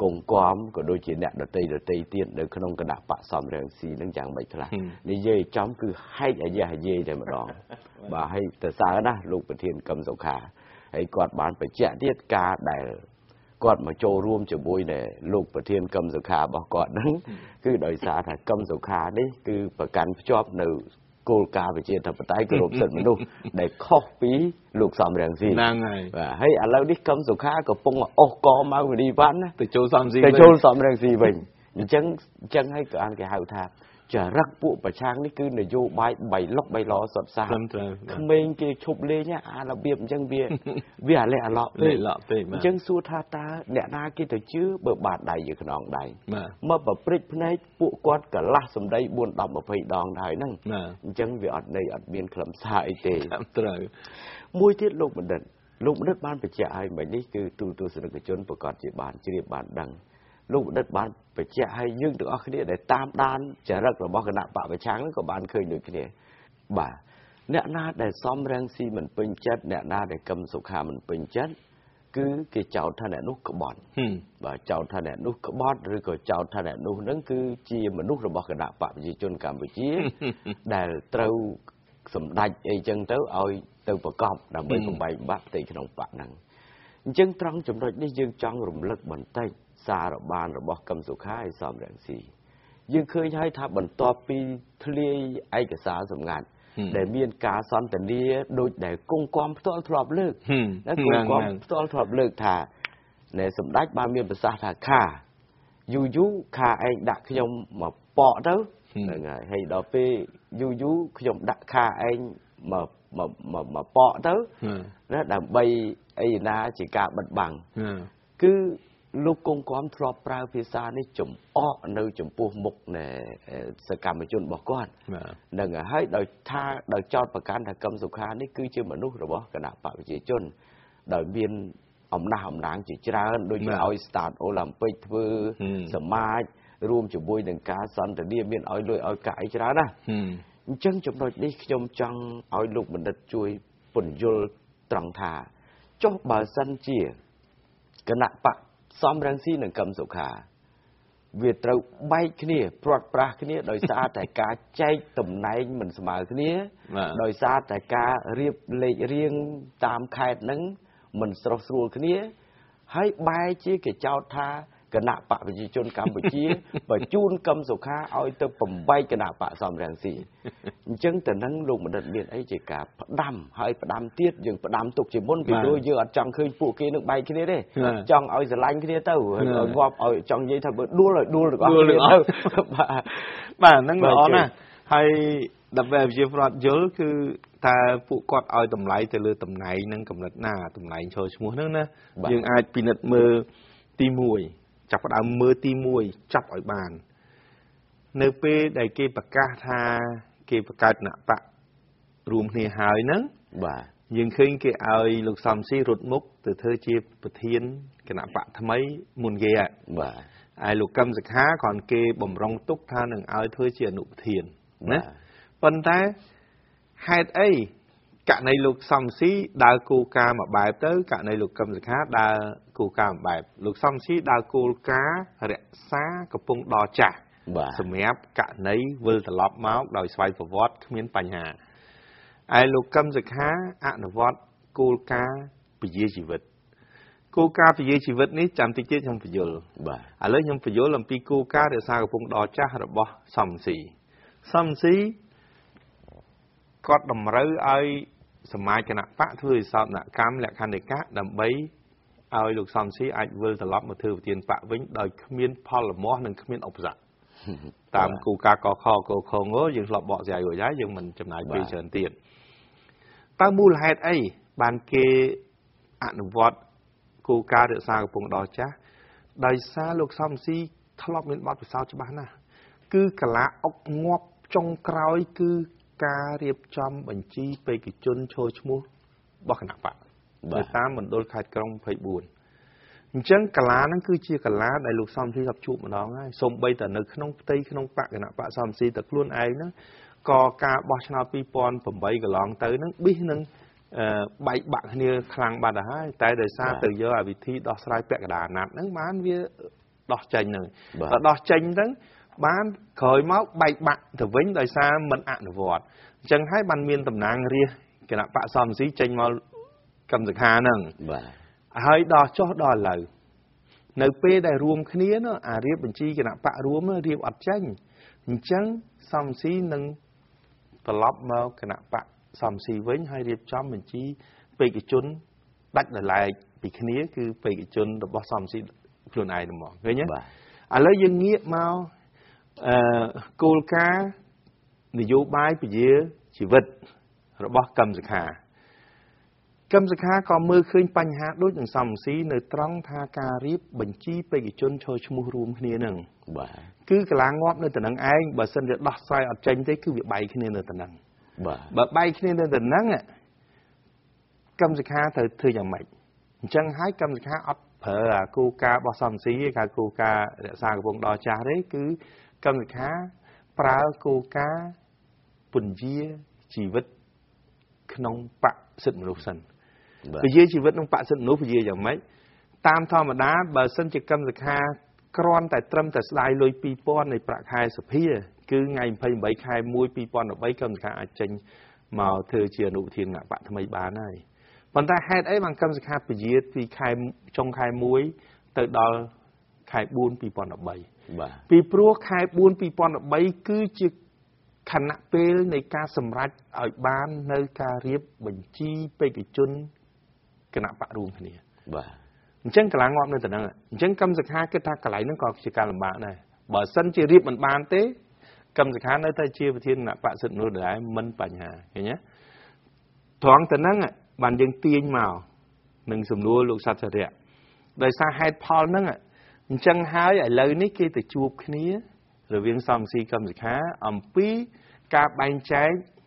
កងគំក៏ដូចជាអ្នកដតីដតីទៀតនៅក្នុងគណៈបកសំរងស៊ីនឹងយ៉ាងម៉េចខ្លះនិយាយចំគឺហែកអាយ៉ាយាយតែម្ដងបាទហើយទៅសើណាលោកប្រធានកឹមសុខាហើយគាត់បានបញ្ជាក់ទៀតការដែលគាត់មកចូលរួមជាមួយនឹងលោកប្រធានកឹមសុខារបស់គាត់ហ្នឹងគឺដោយសារថាកឹមសុខានេះគឺប្រកាន់ភ្ជាប់នៅគោលការណ៍ប្រជាធិបតេយ្យគោរពសិទ្ធិមនុស្សដែលខុសពីលោកសំរងស៊ីហ្នឹងហើយបាទហើយឥឡូវនេះកឹមសុខាកំពុងអស់កមកវិនិវត្តណាទៅចូលសំស៊ីទៅចូលសំរងស៊ីវិញអញ្ចឹងអញ្ចឹងហើយក៏អានគេហៅថាចរិតពួកប្រឆាំងនេះគឺនយោបាយបៃលុកបៃឡសុតសាក្មេងគេឈប់លេងអារបៀបអញ្ចឹងវាវាអាឡែអាឡក់ពេកអញ្ចឹងសួរថាតើអ្នកណាគេទៅជឿបើបាតដៃយកខ្នងដៃមកប្រព្រឹត្តភ្នែកពួកគាត់កលាស់សម្ដីបួន ដប់ ยี่สิบដងដែរហ្នឹងអញ្ចឹងវាអត់ន័យអត់មានខ្លឹមសារអីទេត្រូវមួយទៀតលោកបណ្ឌិតលោកបណ្ឌិតបានបញ្ជាក់ឲ្យមិញនេះគឺទូទស្សនិកជនប្រកាសជាបានជ្រាបបានដឹងលោកបណ្ឌិតបានបញ្ជាក់ឲ្យយើងទាំងអស់គ្នាដែលតាមដានចរិតរបស់គណៈបកប្រឆាំងហ្នឹងក៏បានឃើញដូចគ្នាបាទអ្នកណាដែលសំរងស៊ីមិនពេញចិត្តអ្នកណាដែលកឹមសុខាមិនពេញចិត្តគឺគេចោទថាអ្នកនោះក្បត់បាទចោទថាអ្នកនោះក្បត់ឬក៏ចោទថាអ្នកនោះហ្នឹងគឺជាមនុស្សរបស់គណៈបកប្រជាជនកម្ពុជាដែលត្រូវសម្ដេចអីចឹងទៅឲ្យទៅប្រកបដើម្បីបំបីបាក់ផ្ទៃក្នុងបកហ្នឹងអញ្ចឹងត្រង់ចំណុចនេះយើងចង់រំលឹកបន្តិចសារបានរបស់កឹមសុខាហើយសំរងស៊ីយើងឃើញហើយថាបន្ទាប់ពីធ្លាយឯកសារសម្ងាត់ដែលមានការសន្ទនាដូចដែលគង់គំផ្ទាល់ធ្លាប់លើកណាគង់គំផ្ទាល់ធ្លាប់លើកថានៅសម្ដេចបានមានប្រសាសន៍ថាខាយូយូខាឯងដាក់ខ្ញុំមកប៉កទៅហ្នឹងហើយហើយដល់ពេលយូយូខ្ញុំដាក់ខាឯងមកមកមកប៉កទៅណាដើម្បីអីណាជាការបិទបាំងគឺលោកគង់គំធ្លាប់ប្រើភាសានេះចំអកនៅចំពោះមុខនៃសកម្មជនរបស់គាត់នឹងហើយដោយថាដោយចោទប្រកាន់ថាកឹមសុខានេះគឺជាមនុស្សរបស់គណៈបកប្រជាជនដោយមានអំណះអំណាងជាច្រើនដូចជាឲ្យ start អូឡ িম্প ពិកធ្វើសមាជរួមជាមួយនឹងការសន្ទនាមានឲ្យលុយឲ្យកាក់អីច្រើនណាអញ្ចឹងចំណុចនេះខ្ញុំចង់ឲ្យលោកបណ្ឌិតជួយពន្យល់ត្រង់ថាចុះបើសិនជាគណៈបកសំរងស៊ីនិងកឹមសុខាវាត្រូវបែកគ្នាព្រាត់ប្រាសគ្នាដោយសារតែការចែកតំណែងមិនស្មើគ្នាដោយសារតែការរៀបលេខរៀងតាមខេត្តហ្នឹងមិនស្រុះស្រួលគ្នាហើយបែរជាគេចោទថាគណៈបកប្រជាជនកម្ពុជាបញ្ជូនកឹមសុខាឲ្យទៅបំបែកគណៈបកសំរងស៊ីអញ្ចឹងទៅនឹងលោកបណ្ឌិតមានអីជាការផ្ដាំហើយផ្ដាំទៀតយើងផ្ដាំទុកជាមុនពីព្រោះយើងអត់ចង់ឃើញពួកគេនឹងបែកគ្នាទេចង់ឲ្យស្រឡាញ់គ្នាទៅឲ្យងាប់ឲ្យចង់និយាយថាបើដួលឲ្យដួលទាំងអស់គ្នាទៅបាទបាទហ្នឹងល្អណាស់ហើយដើម្បីវិជាប្រវត្តិយល់គឺតើពួកគាត់ឲ្យតម្លៃទៅលើតំណែងនឹងកំណត់ណាតំណែងចូលឈ្មោះហ្នឹងណាយើងអាចពិនិត្យមើលទីមួយចាប់ផ្ដើមមើលទីមួយចាប់ឲ្យបាននៅពេលដែលគេប្រកាសថាគេបង្កើតគណៈបករួមគ្នាហើយហ្នឹងបាទយើងឃើញគេឲ្យលោកសំស៊ីរត់មុខទៅធ្វើជាប្រធានគណៈបកថ្មីមុនគេហើយបាទហើយលោកកឹមសុខាគ្រាន់គេបំរុងទុកថានឹងឲ្យធ្វើជាអនុប្រធានណាប៉ុន្តែហេតុអីករណីលោកសំស៊ីដើរគោលការណ៍មួយបែបទៅករណីលោកកឹមសុខាដើរគោលការណ៍មួយបែបលោកសំស៊ីដើរគោលការណ៍រក្សាកំពុងដល់ចាស់សម្រាប់ករណីវិលត្រឡប់មកដោយស្វ័យប្រវត្តិគ្មានបញ្ហាហើយលោកកឹមសុខាអនុវត្តគោលការណ៍ពជាជីវិតគោលការណ៍ពជាជីវិតនេះចាំតិចទៀតខ្ញុំបញ្យល់បាទឥឡូវខ្ញុំបញ្យល់អំពីគោលការណ៍រក្សាកំពុងដល់ចាស់របស់សំស៊ីសំស៊ីគាត់តម្រូវឲ្យសមាជគណៈបកធ្វើវិសោធនកម្មលក្ខន្តិកៈដើម្បីឲ្យលោកសំស៊ីអាចវិលត្រឡប់មកធ្វើប្រធានបកវិញដោយគ្មានផលលមាស់និងគ្មានឧបសគ្គតាមគោលការណ៍កខកខងយើងធ្លាប់បកស្រាយរួចហើយយើងមិនចំណាយពេលច្រើនទៀតតើមូលហេតុអីបានគេអនុវត្តគោលការណ៍រក្សាកំពុងដល់ចាស់ដោយសារលោកសំស៊ីធ្លាប់មានបទពិសោធន៍ច្បាស់ណាស់គឺកលាអុកងាប់ចុងក្រោយគឺការរៀបចំបញ្ជីបេក្ខជនចូលឈ្មោះរបស់គណៈបកដោយតាមមណ្ឌលខេត្តក្រុងยี่สิบสี่អញ្ចឹងកលាហ្នឹងគឺជាកលាដែលលោកសំស៊ីធ្លាប់ជួបម្ដងហើយសូម្បីតែនៅក្នុងផ្ទៃក្នុងបកគណៈបកសំស៊ីតែខ្លួនឯងហ្នឹងក៏ការបោះឆ្នោតยี่สิบแปดកន្លងទៅហ្នឹងប៊ីសនឹងបែកបាក់គ្នាខ្លាំងបាត់ទៅហើយតែដោយសារទៅយកអាវិធីដោះស្រាយពាក់កណ្ដាលអាណត្តិហ្នឹងបានវា đo chanh này và đo chanh đó bán khởi máu bay bạc từ vĩnh đời xa mình ăn được vọt chẳng hai ban miên tầm nàng ria cái nào bạ xòm xí chanh mau cầm giật hà nâng hơi đo cho đo lời nơi pe đại ruộng khía nó à riệp bình chi cái nào bạ ruộng nó riệp ọt chanh chẳng xòm xí nâng tập lóp mau cái nào bạ xòm xí vĩnh hai riệp cho mình chi pe cái chốn đắt là lại bị khía cứ pe cái chốn đập bao xòm xí luôn ai được mỏ nghe nhé à lấy dân nghĩa mau cô cá để vô bái bị dễ chỉ vật rồi bỏ cầm giật hà cầm giật hà còn mưa khơi bánh hà đối với sầm xí nơi trắng tha cà riếp bình chiไปกี่จนโชยชมูรูมขึ้นหนึ่งคือกลางงอบในตะนังไอ้บ่เส้นจะดักใส่อัดใจได้คือวิใบขึ้นในตะนังบ่ใบขึ้นในตะนังอ่ะcầm giật hàเธอเธออย่างไรจังให้cầm giật hàอัดเผอcô cá bỏ sầm xí cả cô cá xa cái vùng đò trà đấy cứ cầm giật hàปลาโกกาปุ่นเยี่ยชีวิตขนมปะสิบมนุษย์สันไปเยี่ยชีวิตน้องปะสิบมนุษย์ไปเยี่ยอย่างไรตามธรรมดาบางสันจะกำจัดหากรอนแต่ตรมแต่สไลด์ลอยปีปอนในประคายสเปียคือไงพายใบคายมวยปีปอนออกใบกำจัดหาจังมาเธอเชียนุเทียนงะปะทำไมบ้านได้ปัญหาเหตุไอ้บางกำจัดหาไปเยี่ยปีคายจงคายมวยเติร์ดอลคายบุญปีปอนออกใบปีพวกคายบุญปีปอนใบคือจะขณะเปลในการสำรัดเอาบ้านในการเรียบบัญชีไปกิจนขณะปะรูมคนนี้จังกลางงอบในแต่นั้นจังกำสักหาก็ถ้ากลายนั่งก็จะการลำบากเลยบ่สันจะเรียบมันบานเต้กำสักหาในแต่เชียประเทศน่ะปะสุดนู้นได้มันปัญหาอย่างเงี้ยท้องแต่นั้นอ่ะบันยังเตียงเมาหนึ่งสมรู้ลูกสัตว์เสียโดยสาเหตุพอนั่งอ่ะจังหายอะไรนี่คือแต่จูบคนนี้หรือเวียงซอมซีกำสิค้าอมปีการบังใจ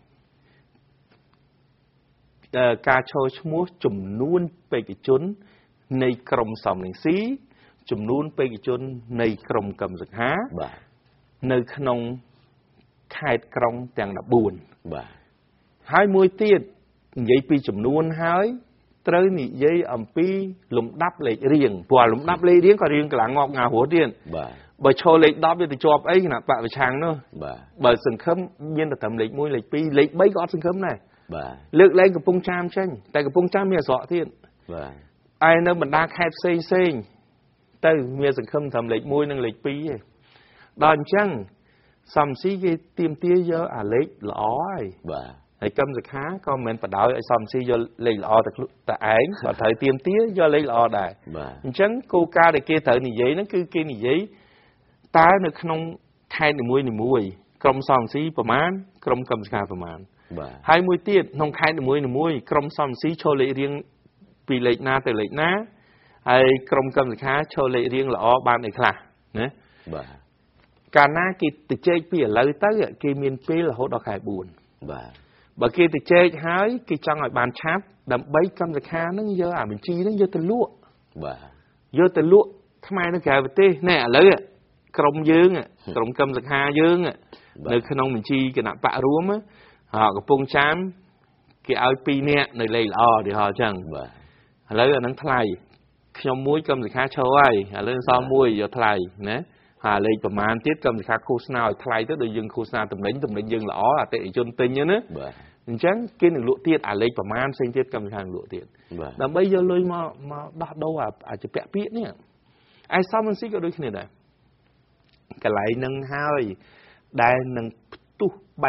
การโชว์ชมูจุ่มนุ่นไปกิจนในกรมสอมหนึ่งซีจุ่มนุ่นไปกิจนในกรมกำสิค้าในขนมขายกรองแต่งดับบุญหายมวยเตี้ยยัยปีจุ่มนุ่นหายเตยนี่ยัยอมปีหลุมดับเลยเรียงปวดหลุมดับเลยเรียงก็เรียงกลางงอกงาหัวเรียนบ่โชว์เล็กดับไปติดจอบไอ้ขนาดปะไปช่างเนาะบ่สังคมยินแต่ทำเล็กมวยเล็กปีเล็กใบก็สังคมnàyเลือกเล่นกับปงจามใช่แต่กับปงจามมีสอเทียนไอ้เนาะมันด่าแคบเซ่เซ่แต่มีสังคมทำเล็กมวยนั่งเล็กปีดอนจังซัมซีกีเตรียมเตี้ยเยอะอ่ะเล็กหล่อไอ้กำจัดหาก็เหมือนปะดาวไอ้ซัมซีจะเล็กหล่อแต่แต่ไอ้ก็ถ่ายเตรียมเตี้ยจะเล็กหล่อได้จังกูกาได้เกถ่ายนี่ยัยนั่นคือเกนี่ยัยตายในขนมไข่ในมวยในมวยกรมซอมซีประมาณกรมกำจัดหาประมาณให้มวยเตี้ยนงไข่ในมวยในมวยกรมซอมซีโชว์เลยเรียงปีเล็กนาแต่เล็กนะไอ้กรมกำจัดหาโชว์เลยเรียงหล่อบานไอ้คลาเนี่ยการหน้ากิติเจปีอะไรตั้งอ่ะกิมีนปีละหดดอกไข่บุญบ่กิติเจหายกิจังไอ้บานชับดำใบกำจัดหานั่งเยอะอ่ะเป็นจีนั่งเยอะตะลุ่เยอะตะลุ่ทำไมนั่งแก่ไปเต้แน่เลยอ่ะกรมยืงอ่ะกรมกำสักหายืงอ่ะในขนมมันชีกันหนักปะรวมอ่ะหอกระปงช้ำกี่เอาปีเนี้ยในเลยอ๋อเดี๋ยวหอจังแล้วอันนั้นทลายขนมมุ้ยกำสักหาโชว์ไอ้แล้วซ้อมมุ้ยอย่าทลายนะหาเลยประมาณทิศกำสักหาโฆษณาทลายตั้งแต่ยืงโฆษณาตุ่มเล้งตุ่มเล้งยืงอ๋อแต่จนติงเนี้ยจังกินหนึ่งลุ่ยเตี้ยอะไรประมาณเส้นทิศกำสักหาลุ่ยเตี้ยแต่ไม่เยอะเลยมามาดัดดูอ่ะอาจจะแปะเปี้ยเนี่ยไอ้ซ้อมมันซิก็ด้วยขนาดไหนcái lại nâng hai đại nâng tu bài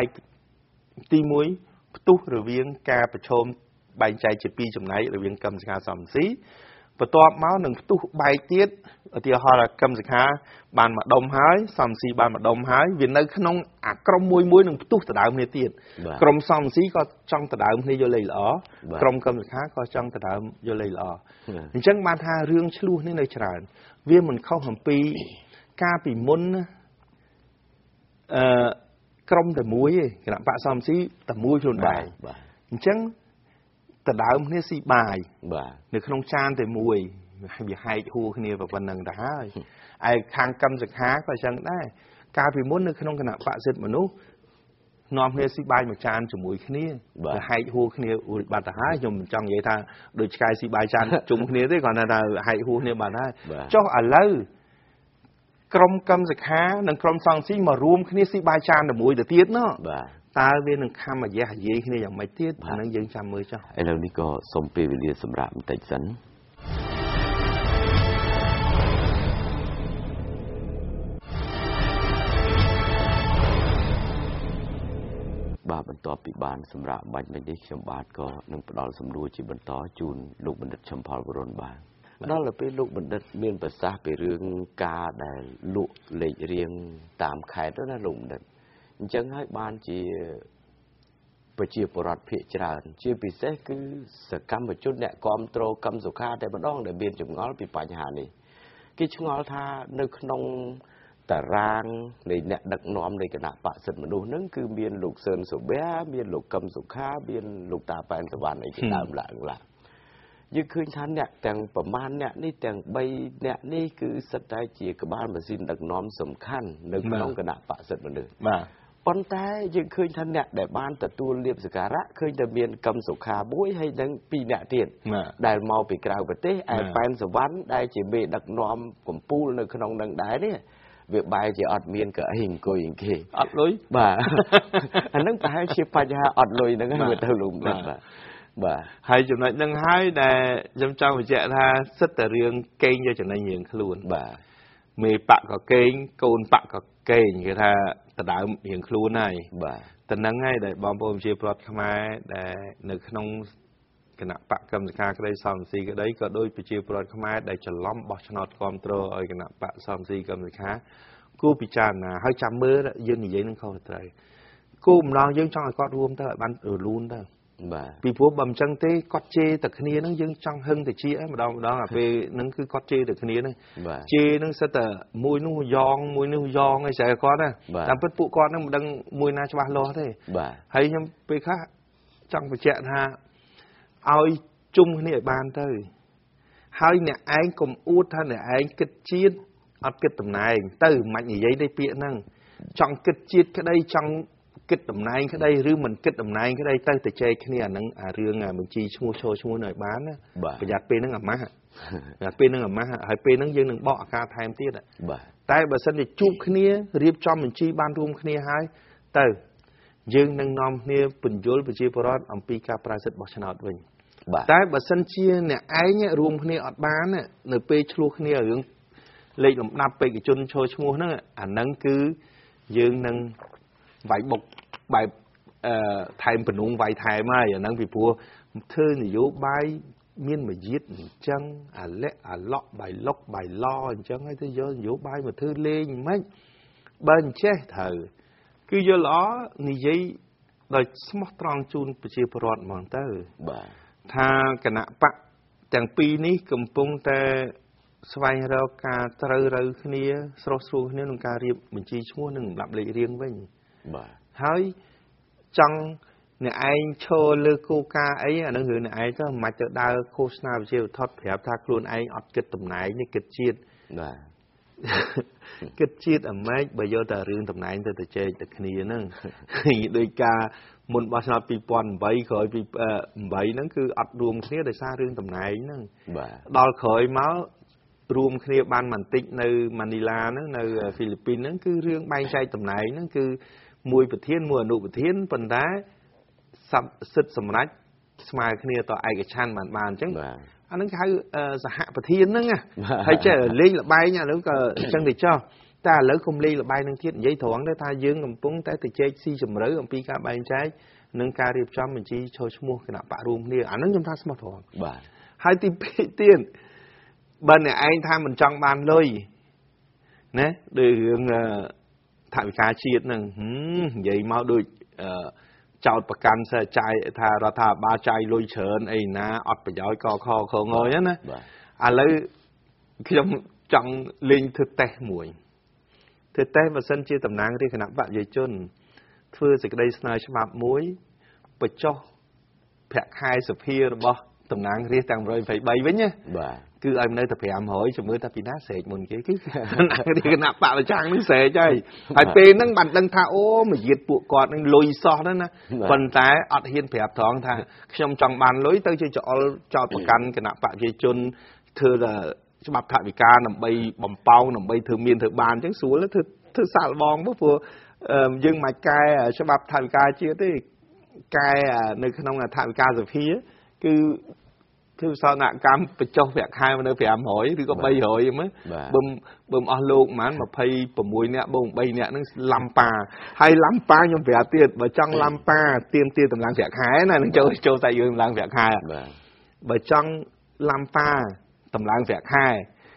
ti muối tu rồi viên ca bạch chôm bài chạy chỉ pi chấm này rồi viên cầm sạc sầm xí và toa máu nâng tu bài tiết ở thì họ là cầm sạc bàn mà đông hái sầm xí bàn mà đông hái viên nơi không à cầm muối muối nâng tu từ đại này tiền cầm sầm xí có trong từ đại này vô lấy lỏ cầm cầm sạc có trong từ đại vô lấy lỏ chẳng bàn tha riêng chlu nên nơi tràn viên mình không hầm piกาปีมุนกรมแต่มวยขณะปะซอมซีแต่มวยชนใบจังแต่ดาวมันเนี่ยสีใบในขนมจานแต่มวยอย่าให้หัวเนี่ยแบบวันหนึ่งได้ไอ้ทางกำจักหาก็จังได้กาปีมุนในขนมขณะปะเสร็จมนุษย์นอมเนี่ยสีใบมาจานจมูกเนี่ยจะให้หัวเนี่ยอุบัติหายยมจังยัยท่าโดยกายสีใบจานจมูกเนี่ยได้ก่อนนะให้หัวเนี่ยมาได้เจ้าอะไรក្រុមកម្មសិក្ខានិងក្រុមសង្ឃស៊ីមករួមគ្នាស៊ីបាយចានជាមួយទៅទៀតណោះតើវានឹងខំអាយះអាយាយគ្នាយ៉ាងម៉េចទៀតអានឹងយើងចាំមើលចុះឥឡូវនេះក៏សូមពេលវេលាសម្រាប់បន្តិចសិនបាទបន្ទាប់ពីបានសម្រាប់បាច់មិញនេះខ្ញុំបាទក៏នឹងផ្ដល់សំណួរជាបន្តជូនលោកបណ្ឌិតឈឹមផលវរុនបាទដល់ទៅពេលលោកបណ្ឌិតមានប្រសាសន៍ពីរឿងការដែលលក់លេខរៀងតាមខេត្តទៅណាលោកបណ្ឌិតអញ្ចឹងហើយបានជាប្រជាពលរដ្ឋភាគច្រើនជាពិសេសគឺសកម្មជនអ្នកគ្រប់គ្រងកម្មសុខាតែម្ដងដែលមានចម្ងល់ពីបញ្ហានេះគេឆ្ងល់ថានៅក្នុងតារាងនៃអ្នកដឹកនាំនៃគណៈបក្សសិទ្ធិមនុស្សហ្នឹងគឺមានលោកសឿនសុបាមានលោកកឹមសុខាមានលោកតាប៉ែនសវណ្ណអីជាដើមឡើងឡាយើងឃើញថាអ្នកទាំងប្រមាណអ្នកនេះទាំងបីអ្នកនេះគឺសិតតែជាក្បាលម៉ាស៊ីនដឹកនាំសំខាន់នៅក្នុងគណៈបក្សសិទ្ធិមនុស្សបាទប៉ុន្តែយើងឃើញថាអ្នកដែលបានទទួលលៀបសក្ការៈឃើញតែមានកឹមសុខាមួយហើយនឹងពីរអ្នកទៀតដែលមកពីក្រៅប្រទេសឯប៉ែនសវណ្ណដែលជាមេដឹកនាំកម្ពុជានៅក្នុងនឹងដែរនេះវាបែរជាអត់មានក៏អីអង្គុយអង្គគេអត់លុយបាទអានឹងប្រហែលជាបញ្ហាអត់លុយហ្នឹងហើយទៅលំដាប់បាទបាទហើយចំណុចហ្នឹងហើយដែលខ្ញុំចង់បញ្ជាក់ថាសិតតែរឿងកេងយកចំណេញរៀងខ្លួនបាទមេបកក៏កេងកូនបកក៏កេងគេថាដដើមរៀងខ្លួនហើយបាទតែហ្នឹងហើយដែលបងប្អូនជាប្រដ្ឋខ្មែរដែលនៅក្នុងគណៈបកកម្មការក្តីសំស៊ីក្តីក៏ដោយប្រជាពលរដ្ឋខ្មែរដែលច្រឡំបោះឆ្នោតគ្រប់គ្រងឲ្យគណៈបកសំស៊ីកម្មការគូពិចារណាហើយចាំមើលយើងនិយាយនឹងខុសត្រូវគូម្ដងយើងចង់ឲ្យគាត់រួមទៅឲ្យបានរលូនទៅបាទពីព្រោះបើមិនចឹងទេគាត់ជេរតែគ្នានឹងយើងចង់ហឹងទៅជាម្ដងម្ដងអាពេលហ្នឹងគឺគាត់ជេរតែគ្នានឹងជេរនឹងសិតតែមួយនោះយ៉ងមួយនោះយ៉ងអីស្អីគាត់ណាតាមពិតពួកគាត់នឹងមិនដឹងមួយណាច្បាស់លាស់ទេបាទហើយខ្ញុំពេលខ្លះចង់បញ្ជាក់ថាឲ្យជុំគ្នាឲ្យបានទៅហើយអ្នកឯងកុំអួតថាអ្នកឯងគិតជាតិអត់គិតតំណែងទៅមិននិយាយទេពាក្យហ្នឹងចង់គិតជាតិក្តីចង់គិតតំណែងក្តីឬមិនគិតតំណែងក្តីទៅតែចែកគ្នាអាហ្នឹងអារឿងបញ្ជីឈ្មោះចូលឈ្មោះនៅឲ្យបានណាប្រយ័ត្នពេលហ្នឹងអាម៉ាស់ប្រយ័ត្នពេលហ្នឹងអាម៉ាស់ហើយពេលហ្នឹងយើងនឹងបកអាការថែមទៀតតែបើសិនជាជួបគ្នារៀបចំបញ្ជីបានរួមគ្នាហើយទៅយើងនឹងនាំគ្នាពន្យល់ប្រជាពលរដ្ឋអំពីការប្រើសិទ្ធិបោះឆ្នោតវិញតែបើសិនជាអ្នកឯងរួមគ្នាអត់បាននៅពេលឆ្លោះគ្នារឿងលេខលំដាប់បេក្ខជនចូលឈ្មោះហ្នឹងអាហ្នឹងគឺយើងនឹងវាយបុកបែបអឺថែមបំណងវាយថែមហើយអាហ្នឹងពីព្រោះធ្វើនយោបាយមានមួយយៀតអញ្ចឹងអាលាក់អាឡក់បៃលុកបៃឡអញ្ចឹងហើយទៅយកនយោបាយមកធ្វើលេងមិនបើអញ្ចេះត្រូវគឺយកល្អនិយាយដោយស្មោះត្រង់ជូនប្រជាពលរដ្ឋហ្មងទៅបាទថាគណៈបកទាំងពីរនេះកំពុងតែស្វែងរកការត្រូវរើគ្នាស្រោះស្រួលគ្នាក្នុងការរៀបបញ្ជីឈ្មោះនិងលំដាប់លេខរៀងវិញបាទហើយចង់អ្នកឯងឈរលើគោលការណ៍អីអានឹងរឿងអ្នកឯងទៅមិនទៅដើរឃោសនាវិជាវត្ថុប្រាប់ថាខ្លួនឯងអត់គិតតំណែងនេះគិតជាតិបាទគិតជាតិអាម៉េចបើយកតែរឿងតំណែងទៅទៅចែកទៅគ្នាហ្នឹងដោយការមុនបោះឆ្នោតពីរពាន់ប្រាំក្រោយពីប្រាំហ្នឹងគឺអត់រួមគ្នាដោយសាររឿងតំណែងហ្នឹងដល់ក្រោយមករួមគ្នាបានបន្តិចនៅម៉ានីឡាហ្នឹងនៅហ្វីលីពីនហ្នឹងគឺរឿងបែងចែកតំណែងហ្នឹងគឺមួយប្រធានមួយអនុប្រធានប៉ុន្តែសិទ្ធិសម្រេចស្មើគ្នាតឯកច្ឆន្ទបានបានអញ្ចឹងអានឹងគេហៅសហប្រធានហ្នឹងហើយចេះលេងលបែងអានោះក៏អញ្ចឹងទៅចោះតែឥឡូវកុំលេងលបែងនឹងទៀតនិយាយត្រង់ទៅថាយើងកំពុងតែទៅជែកស៊ីជម្រៅអំពីការបែងចែកនិងការរៀបចំបញ្ជីចូលឈ្មោះគណៈបករួមគ្នាអានឹងខ្ញុំថាស្មោះត្រង់បាទហើយទីពីរទៀតបើអ្នកឯងថាមិនចង់បានលុយណាដូចរឿងថវិកាជាតិហ្នឹងនិយាយមកដូចចោតប្រកាន់សេចាយថារដ្ឋាភិបាលចាយលុយច្រើនអីណាអត់ប្រយោជន៍កខខងយណាឥឡូវខ្ញុំចង់លេងធ្វើតេស្តមួយធ្វើតេស្តបើសិនជាតំណាងរាជគណៈបកប្រជាជនធ្វើសេចក្តីស្នើច្បាប់មួយបញ្ចុះប្រាក់ខែសភារបស់តំណាងរាជទាំងmột trăm hai mươi baវិញណាបាទគឺឲ្យនៅតែប្រាំរយជំរឿថាពីណាស្រែកមុនគេគឺគណៈបកប្រចាំនឹងស្រែកហើយហើយពេលហ្នឹងបានដឹងថាអូមួយយាតពួកគាត់នឹងលុយសោះហ្នឹងណាប៉ុន្តែអត់ហ៊ានប្រាប់ត្រង់ថាខ្ញុំចង់បានលុយទៅជាចោលចោតប្រកាន់គណៈបកប្រជាជនធ្វើฉบับถ่ายวิการนำไปบ่มเป้านำไปถือเมียนถือบานจังสูแล้วถือถือสารบองพวกพวกยังมาแกฉบับถ่ายวิการเชื่อที่แกในขนมถ่ายวิการสุดที่คือคือสอนกรรมไปโจแฝกhaiมาเนยแฝมหอยหรือก็ใบหอยมั้ยบ่มบ่มอโลกมันมาพายประมวยเนี่ยบ่มใบเนี่ยนั่งลำปลาให้ลำปลายังแฝกเตี้ยบ่จังลำปลาเตี้ยเตี้ยตำลังแฝกhaiนั่นนั่งโจโจใส่ยืนตำลังแฝกhaiบ่จังลำปลาตำลังแฝกhai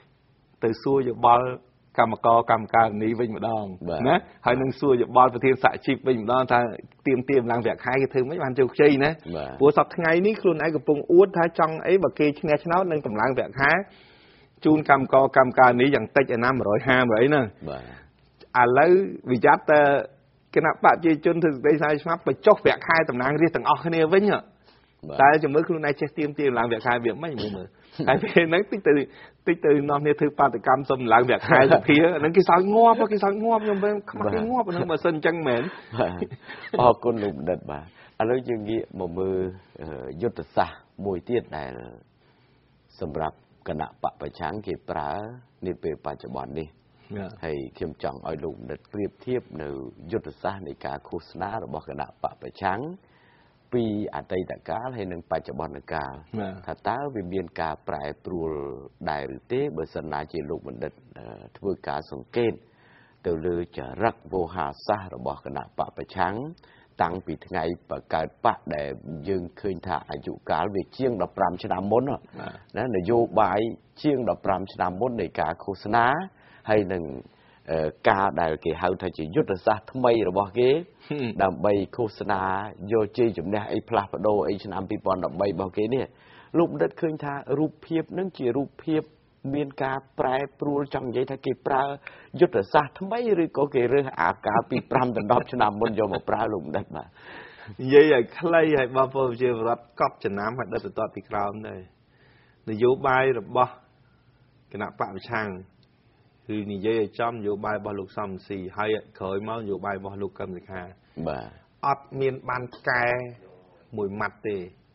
từ xưa giờ ball cầm co cầm cà ní vinh một đòn, nè, hay nâng xưa giờ ball phải thêm sải chip vinh một đòn, ta tiêm tiêm lang vẹt hai cái thứ mấy bạn chơi chơi nè, bữa sập ngày ní luôn ai gặp bông uất thái trong ấy và kia nghe cho nó nâng tầm lang vẹt hai, chun cầm co cầm cà ní dần tách ở năm rồi ham rồi nè, à lấy vì chắc cái nắp bạn chơi chun thực đây sai smart phải chốt vẹt hai tầm lang riêng tầng ở cái này với nhở, tại cho mới luôn ai chơi tiêm tiêm lang vẹt hai việc mấy người nữa, tại vì nấy tích từ tích từ nonเนี่ยถือปาตกรรมสมหลังแบบใครสักทีนั่นกี่สาวงอบเพราะกี่สาวงอบยังไม่ขมักกี่งอบนั่นมาเส้นจังเหม็นพอคนหลุมเด็ดมาอันนี้ยังงี้มือมือยุทธศาสตร์มวยเตี้ยได้สำหรับคณะปะประช้างเก็บปลานี่เป็นปัจจุบันนี่ให้เข้มจังเอาหลุมเด็ดเปรียบเทียบในยุทธศาสตร์ในการโฆษณาระบบคณะปะประช้างปีอาตัยตะกาให้หนึ่งปัจจุบันกาถ้าตาวิเบียนกาปลายปลูได้หรือเต้เบอร์สนาจีลูกมันเด็ดทวีกาสงเกตเตลือจะรักโวหาซาระบอกขณะปะประชังตั้งปีไงประกาศปะแต่ยืนคืนถ่าอายุกาลวิเชียงดอกปรามชนามมนต์นั่นนโยบายเชียงดอกปรามชนามมนต์ในการโฆษณาให้หนึ่งกาได้เกี่ยวกับที่ยุทธศาสตร์ทำไมระบอกเก๋ดำใบโฆษณาโยจีจุดเนี่ยไอ้พลาดโดไอ้ชนามปีปอนดำใบบอกเก๋เนี่ยรูปเด็ดเคยท่ารูปเพียบนั่งจีรูปเพียบเมียนกาแปรปรูจังยัยทักกีปลายุทธศาสตร์ทำไมหรือก็เกี่ยวเรื่องอากาปีปรำแต่ดอกชนามบนโยมปลาลุมเด็ดมายัยใหญ่ใครให้บาปเจอรัดก๊อบชนามให้เด็ดตัวปีกราวเลยนโยบายระบบคณะปะช่างคือนี่ยัยจำนโยบายบอลลูกซ้ำสี่ให้เคยมาโยบายบอลลูกกำลังหาอัดเมียนบานแกมวยมัดเตะ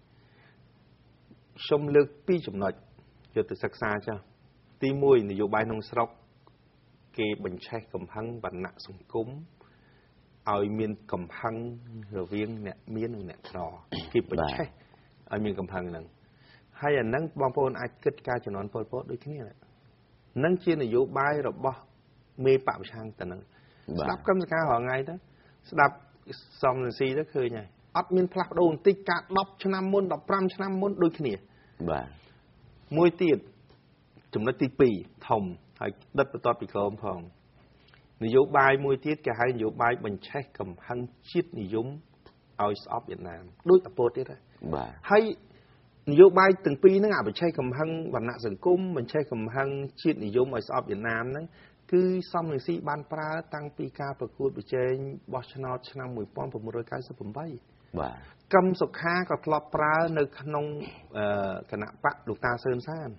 ชมเลือกปีจุ่มหน่อยจะติดศึกษาจ้ะตีมวยนโยบายนงสระเก็บบัญชีกำพังบรรณะสงคุ้มเอาเมียนกำพังเราเวียงเนี่ยเมียนเนี่ยรอเก็บบัญชีเอาเมียนกำพังนั่งให้อันนั้นบางคนอาจเกิดการจะนอนโพลโพลด้วยที่นี่แหละนั่งเชียนนโยบายเราบอกเมย์ปะช่างแต่นั่งสลับกำลังการหอไงนะสลับซอมซีก็คือไงอัดมีนพลักโดนติกาดอบชนะมุนดอกปรำชนะมุนโดยขี้มวยตีดจุ่มนัดตีปีทอมให้ดัดประตูปีกลมพองนโยบายมวยตีดแกให้นโยบายบัญชีกำพังชิดนิยมเอาสอฟเวียดนามด้วยอโปตีดให้นโยบายtừngปีนั่งอ่ะบัญชีกำพังบรรณะสังคมบัญชีกำพังชิดนิยมเอาสอฟเวียดนามนั้นคือซ้ำหนึ่งสี่บานปลาตั้งปีกาประกวดไปเจนบอชนอชนะมวยป้อมผมมวยการสมบัติกำสุขากับทลปลาในขนมคณะปะลูกตาเซินซาน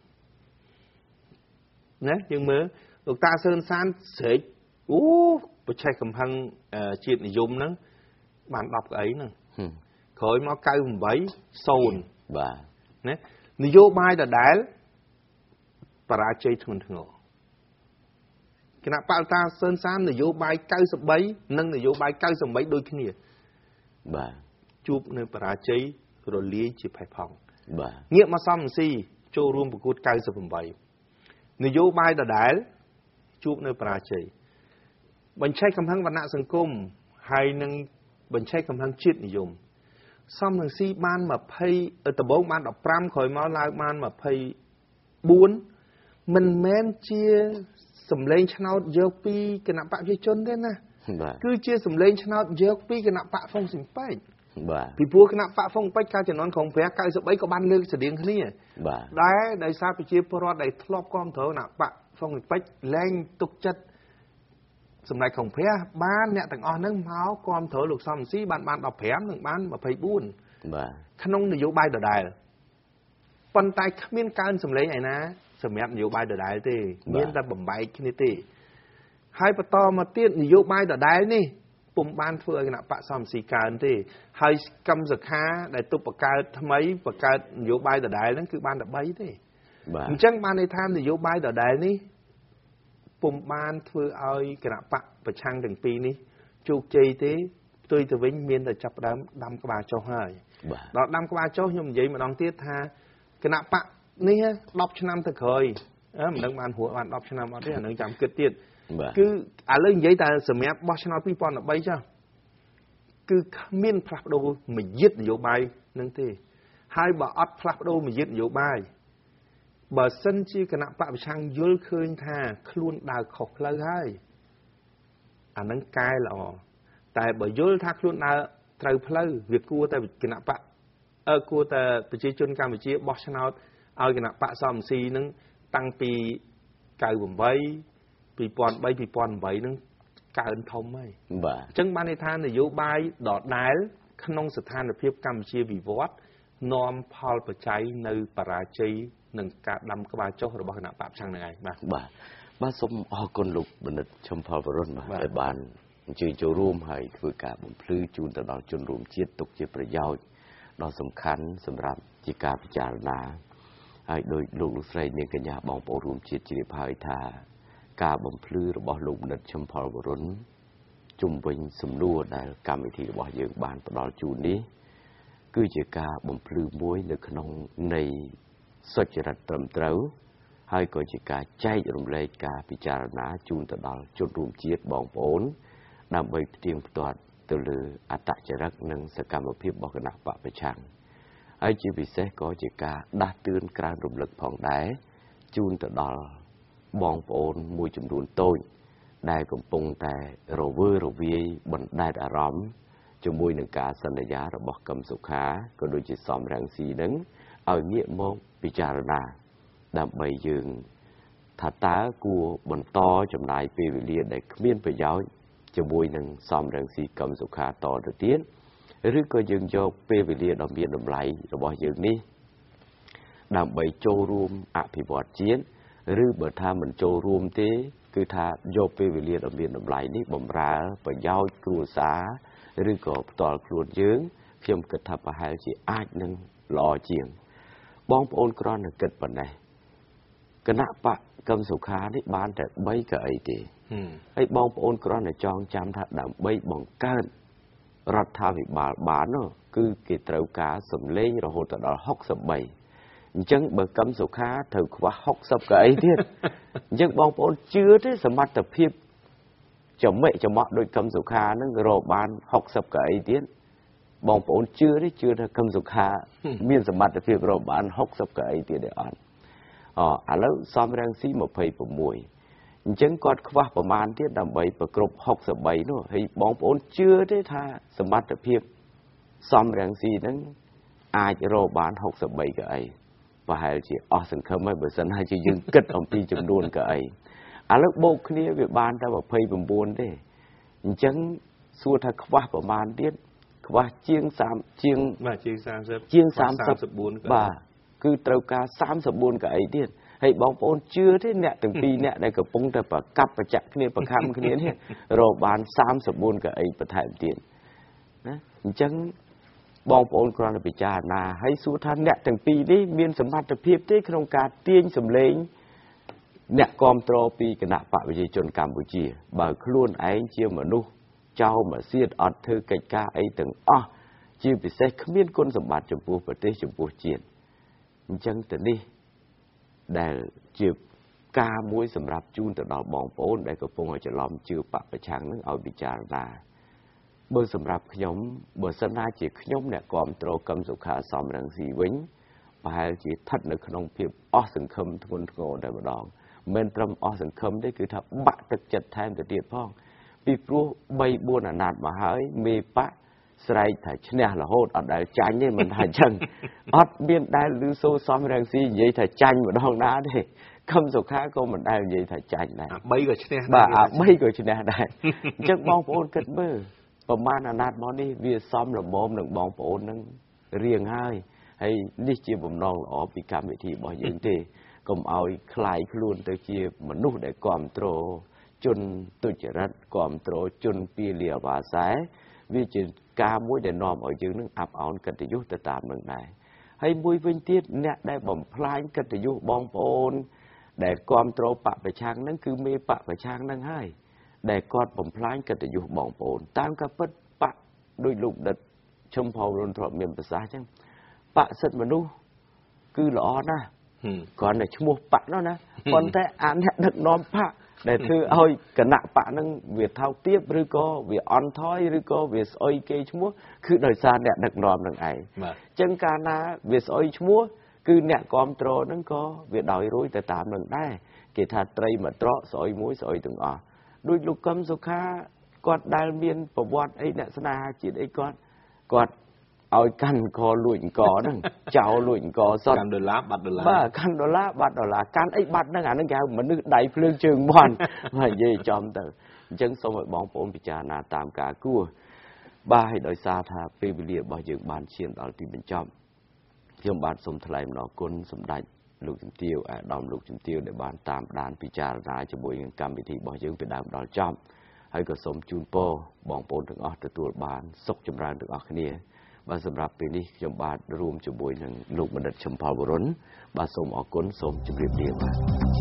นะยังเมื่อลูกตาเซินซานเสยอู้ไปใช้กำพังจีดนิยมนั้นบานดอกไอ้นั่งเคยมาไกลผมไว้โซนนะนิยมบายแต่ได้ปราเจทุนถึงคณะปะลูกตาเซินซานนิยมบายไกลสบายนั่งนิยมบายไกลสบายโดยขี้เนี่ยจูบในปราเจโรลีจีไพพองเงียบมาซ้ำซีโจรวมประกวดไกลสมบัยนโยบายแต่ได้จูบในปราเจบัญชีกำพังบรรณะสังคมให้นังบัญชีกำพังจิตนิยมซ้ำหนึ่งซีบ้านมาเพย์เออตะโบกบ้านดอกปรำคอยมาลายบ้านมาเพย์บุญมันแม้นเชียสำเร็จชนะเยอะปีขณะปะเยจนได้นะคือเชียสำเร็จชนะเยอะปีขณะปะฟงสิงไปพี่พวกคณะปะฟงไปการจะนอนของแพ้การสบายก็บ้านเลือกเสียงคนนี้ได้ได้ทราบไปเชียพอรอดได้ทลอบก้อมเถอะนะปะฟงไปแรงตุกจัดสมัยของแพ้บ้านเนี่ยต่างอ่อนนั่งเมาก้อมเถอะลูกซ้ำซีบ้านบ้านดอกแผลหนึ่งบ้านมาเพย์บุญขนมนโยบายเดาได้ปันตายขมิ้นการสำเร็จไงนะสมัยนโยบายเดาได้ที่เมียนแต่บ่มใบคินิตี้ให้ปตอมาเตี้ยนโยบายเดาได้นี่ปุ่มบ้านเฟื่องนะปะซ้ำสีการที่ให้กำศึกหาได้ตุปประกาศทำไมประกาศนโยบายแต่ใดนั่นคือบ้านแต่ใบที่จังมาในทางนโยบายต่อใดนี้ปุ่มบ้านเพื่อเอากระปะประชังถึงปีนี้จุกใจทีตัวตัววิ่งเมียนแต่จับดำดำกระบาโจ้ให้ดอกดำกระบาโจ้ยมใหญ่มาลองเทียบท่ากระปะนี่ฮะดอกชนำตะเคยเออมันดังมันหัวมันดอกชนำมาที่หนึ่งจำเกิดเตี้ยคืออะไรอย่างใหญ่แต่สมัยบอชนอปีปอนออกไปใช่คือเมียนพลัดดูไม่ยึดนโยบายนั่นทีให้บ่อัดพลัดดูไม่ยึดนโยบายบ่เส้นชีคณะปะประชังยุลคืนท่าคล้วนดาวขบเลยให้อันนั้นกายละอ๋อแต่บ่ยุลท่าคล้วนดาวเติมเพลย์việcกูแต่คณะปะเออกูแต่ประชาชนการประชาบอชนอเอาคณะปะซอมซีนึงตั้งปีเก่าบ่มใบปีปอนใบปีปอนใบนึงการทมไม่จังมาในทางนโยบายดอดได้ขนมสถานเพียบกัมพูชีวิวัฒน์นอมพอลประชัยในปราชีหนึ่งการดำกระบาโจ้หรือบ้านหน้าปราบช่างยังไงบ้างบ้าบ้าสมออกคนลุกบรรดชมพอลวรุ่นมาในบ้านจื่อโจร่วมให้คือการบ่มพลื้จูนตลอดจนรวมเชียดตกเชียประยาวดอกสำคัญสำหรับจิกาพิจารณาให้โดยลูกลุกใส่เนียกัญญาบองโปรวมเชียดจิริภายธาการบ่มพลื้របស់លោកបណ្ឌិតឈឹមផលវរុនជុំវិញសំណួរដែលកម្មវិធីរបស់យើងបានផ្ដល់ជូននេះគឺជាការបំភ្លឺមួយនៅក្នុងនៃសុចរិតត្រឹមត្រូវហើយក៏ជាការចែករំលែកការពិចារណាជូនទៅដល់ជនរួមជាតិបងប្អូនដើម្បីផ្ទៀងផ្ទាត់ទៅលើអត្តចរិតនិងសកម្មភាពរបស់គណៈបកប្រឆាំងហើយជាពិសេសក៏ជាការដាស់តឿនក្រើនរំលឹកផងដែរជូនទៅដល់បងប្អូនមួយចំនួនតូចដែលកំពុងតែរវើរវាយបណ្ដែតអារម្មណ៍ជាមួយនឹងការសន្យារបស់កឹមសុខាក៏ដូចជាសំរងស៊ីនឹងឲ្យងាកមកពិចារណាដើម្បីយើងថាតើគួរបន្តចំណាយពេលវេលាដែលគ្មានប្រយោជន៍ជាមួយនឹងសំរងស៊ីកឹមសុខាតទៅទៀតឬក៏យើងយកពេលវេលាដ៏មានតម្លៃរបស់យើងនេះដើម្បីចូលរួមអភិវឌ្ឍជាតិឬបើថាមិនចូលរួមទេគឺថាយកពេលវេលាដ៏មានតម្លៃនេះបំរើប្រយោជន៍គ្រួសារឬក៏ផ្ទាល់ខ្លួនយើងខ្ញុំគិតថាប្រហែលជាអាចនឹងល្អជាងបងប្អូនគ្រាន់តែគិតប៉ុណ្ណេះគណៈបកកឹមសុខានេះបានតែបីកៅអីទេហើយបងប្អូនគ្រាន់តែចងចាំថាដើម្បីបង្កើតរដ្ឋាភិបាលបាននោះគឺគេត្រូវការសម្លេងរហូតដល់ហុកសិបបីអញ្ចឹងបើកឹមសុខាត្រូវខ្វះហុកសិបកៅអីទៀតអញ្ចឹងបងប្អូនជឿទេសមត្ថភាពចំណេះចំអកដោយកឹមសុខានឹងរកបានហុកសិបកៅអីទៀតបងប្អូនជឿទេជឿថាកឹមសុខាមានសមត្ថភាពរកបានហុកសិបកៅអីទៀតទេអត់អឥឡូវសំរងស៊ីยี่สิบหกអញ្ចឹងគាត់ខ្វះប្រមាណទៀតដើម្បីប្រគ្រប់ហុកសិបបីនោះហើយបងប្អូនជឿទេថាសមត្ថភាពសំរងស៊ីនឹងអាចរកបានហុកសិបបីកៅអីប្រហែលជាអស់សង្ឃឹមហើយបើសិនហើយជាយើងគិតអំពីចំនួនកៅអីឥឡូវបូកគ្នាវាបានតែยี่สิบเก้าទេអញ្ចឹងសួរថាខ្វះប្រមាណទៀតខ្វះជាង30ជាងបាទជាង30 ជាង34បាទគឺត្រូវការ34កៅអីទៀតហើយបងប្អូនជឿទេអ្នកទាំងពីរអ្នកដែលកំពុងតែប្រកាប់ប្រចាក់គ្នាប្រខំគ្នានេះរកបាន34កៅអីបន្ថែមទៀតណាអញ្ចឹងបងប្អូនគ្រាន់តែពិចារណាហើយសួរថាអ្នកទាំងពីរនេះមានសមត្ថភាពទេក្នុងការទាញសម្លេងអ្នកគ្រប់គ្រងពីគណៈបកប្រជាជនកម្ពុជាបើខ្លួនឯងជាមនុស្សចោលមកសៀតអត់ធ្វើកិច្ចការអីទាំងអស់ជាពិសេសគ្មានគុណសម្បត្តិចំពោះប្រទេសចំពោះជាតិអញ្ចឹងទៅនេះដែលជាការមួយសម្រាប់ជូនទៅដល់បងប្អូនដែលកំពុងឲ្យច្រឡំជឿបកប្រឆាំងនឹងឲ្យពិចារណាបើសម្រាប់ខ្ញុំបើសិនណាជាខ្ញុំអ្នកគ្រប់គ្រងកឹមសុខាសំរងស៊ីវិញប្រហែលជាស្ថិតនៅក្នុងភាពអស់សង្ឃឹមធ្ងន់ធ្ងរតែម្ដងមិនត្រឹមអស់សង្ឃឹមទេគឺថាបាក់ទឹកចិត្តថែមទៅទៀតផងពីព្រោះបីបួនអាណត្តិមកហើយមេបកស្រែកថាឈ្នះរហូតអត់ដែលចាញ់ទេមិនថាអញ្ចឹងអត់មានដែលឮសូរសំរងស៊ីនិយាយថាចាញ់ម្ដងណាទេកឹមសុខាក៏មិនដែលនិយាយថាចាញ់ដែរអាបីក៏ឈ្នះបាទអាបីក៏ឈ្នះដែរអញ្ចឹងបងប្អូនគិតមើលប្រមាណអាណត្តិមកនេះវាសមរម្យនឹងបងប្អូននឹងរៀងហើយហើយនេះជាបំណងល្អពីកម្មវិធីរបស់យើងទេកុំឲ្យคลายខ្លួនទៅជាមនុស្សដែលគ្រប់គ្រងជនទុច្ចរិតគ្រប់គ្រងជនពីលាវាសែវាជាការមួយដែលនាំឲ្យយើងនឹងអាប់អោនកិត្តិយសទៅតាមនឹងដែរហហើយមួយវិញទៀតអ្នកដែលបំផ្លាញកិត្តិយសបងប្អូនដែលគ្រប់គ្រងបពប្រឆាំងហ្នឹងគឺមេបពប្រឆាំងហ្នឹងហើយដែលគាត់បំផ្លាញកិត្តិយសបងប្អូនតាមការពិតបពដោយលោកដិតឈុំផលរុនធ្លាប់មានប្រសាសន៍អញ្ចឹងបពសិទ្ធិមនុស្សគឺល្អណាស់គ្រាន់តែឈ្មោះបពនោះណាប៉ុន្តែអាអ្នកដឹកនាំបពដែលធ្វើឲ្យគណៈបកហ្នឹងវាថោកទាបឬក៏វាអន់ថយឬក៏វាស្អុយគេឈ្មោះគឺដោយសារអ្នកដឹកនាំនឹងឯងអញ្ចឹងកាលណាវាស្អុយឈ្មោះគឺអ្នកគ្រប់គ្រងហ្នឹងក៏វាដោយរួយទៅតាមនឹងដែរគេថាត្រីមួយត្រកស្អុយមួយស្អុយទាំងអស់ដូចលោកកឹមសុខាគាត់ដែលមានប្រវត្តិអីអ្នកស្នេហាជាតិអីគាត់គាត់ឲ្យកាន់អង្គលួចអង្គហ្នឹងចោលលួចអង្គសតកាន់ដុល្លារបាត់ដុល្លារបាទកាន់ដុល្លារបាត់ដុល្លារកាន់អីបាត់ហ្នឹងអាហ្នឹងគេហៅមនុស្សដៃភ្លើងជើងមាន់បាទនិយាយចំទៅអញ្ចឹងសូមឲ្យបងប្អូនពិចារណាតាមការគួរបាទឲ្យដោយសារថាពេលវេលារបស់យើងបានឈានដល់ទីបញ្ចប់ខ្ញុំបាទសូមថ្លែងអំណរគុណសម្ដេចលោកជំទាវអាដាមលោកជំទាវដែលបានតាមដានពិចារណាជាមួយនឹងកម្មវិធីរបស់យើងពីដើមដល់ចប់ហើយក៏សូមជូនពរបងប្អូនទាំងអស់ទទួលបានសុខចម្រើនទាំងអស់គ្នាបាទសម្រាប់ពេលនេះខ្ញុំបាទរួមជាមួយនឹងលោកបណ្ឌិតឈឹមផលវរុនបាទសូមអរគុណសូមជម្រាបលាបាទ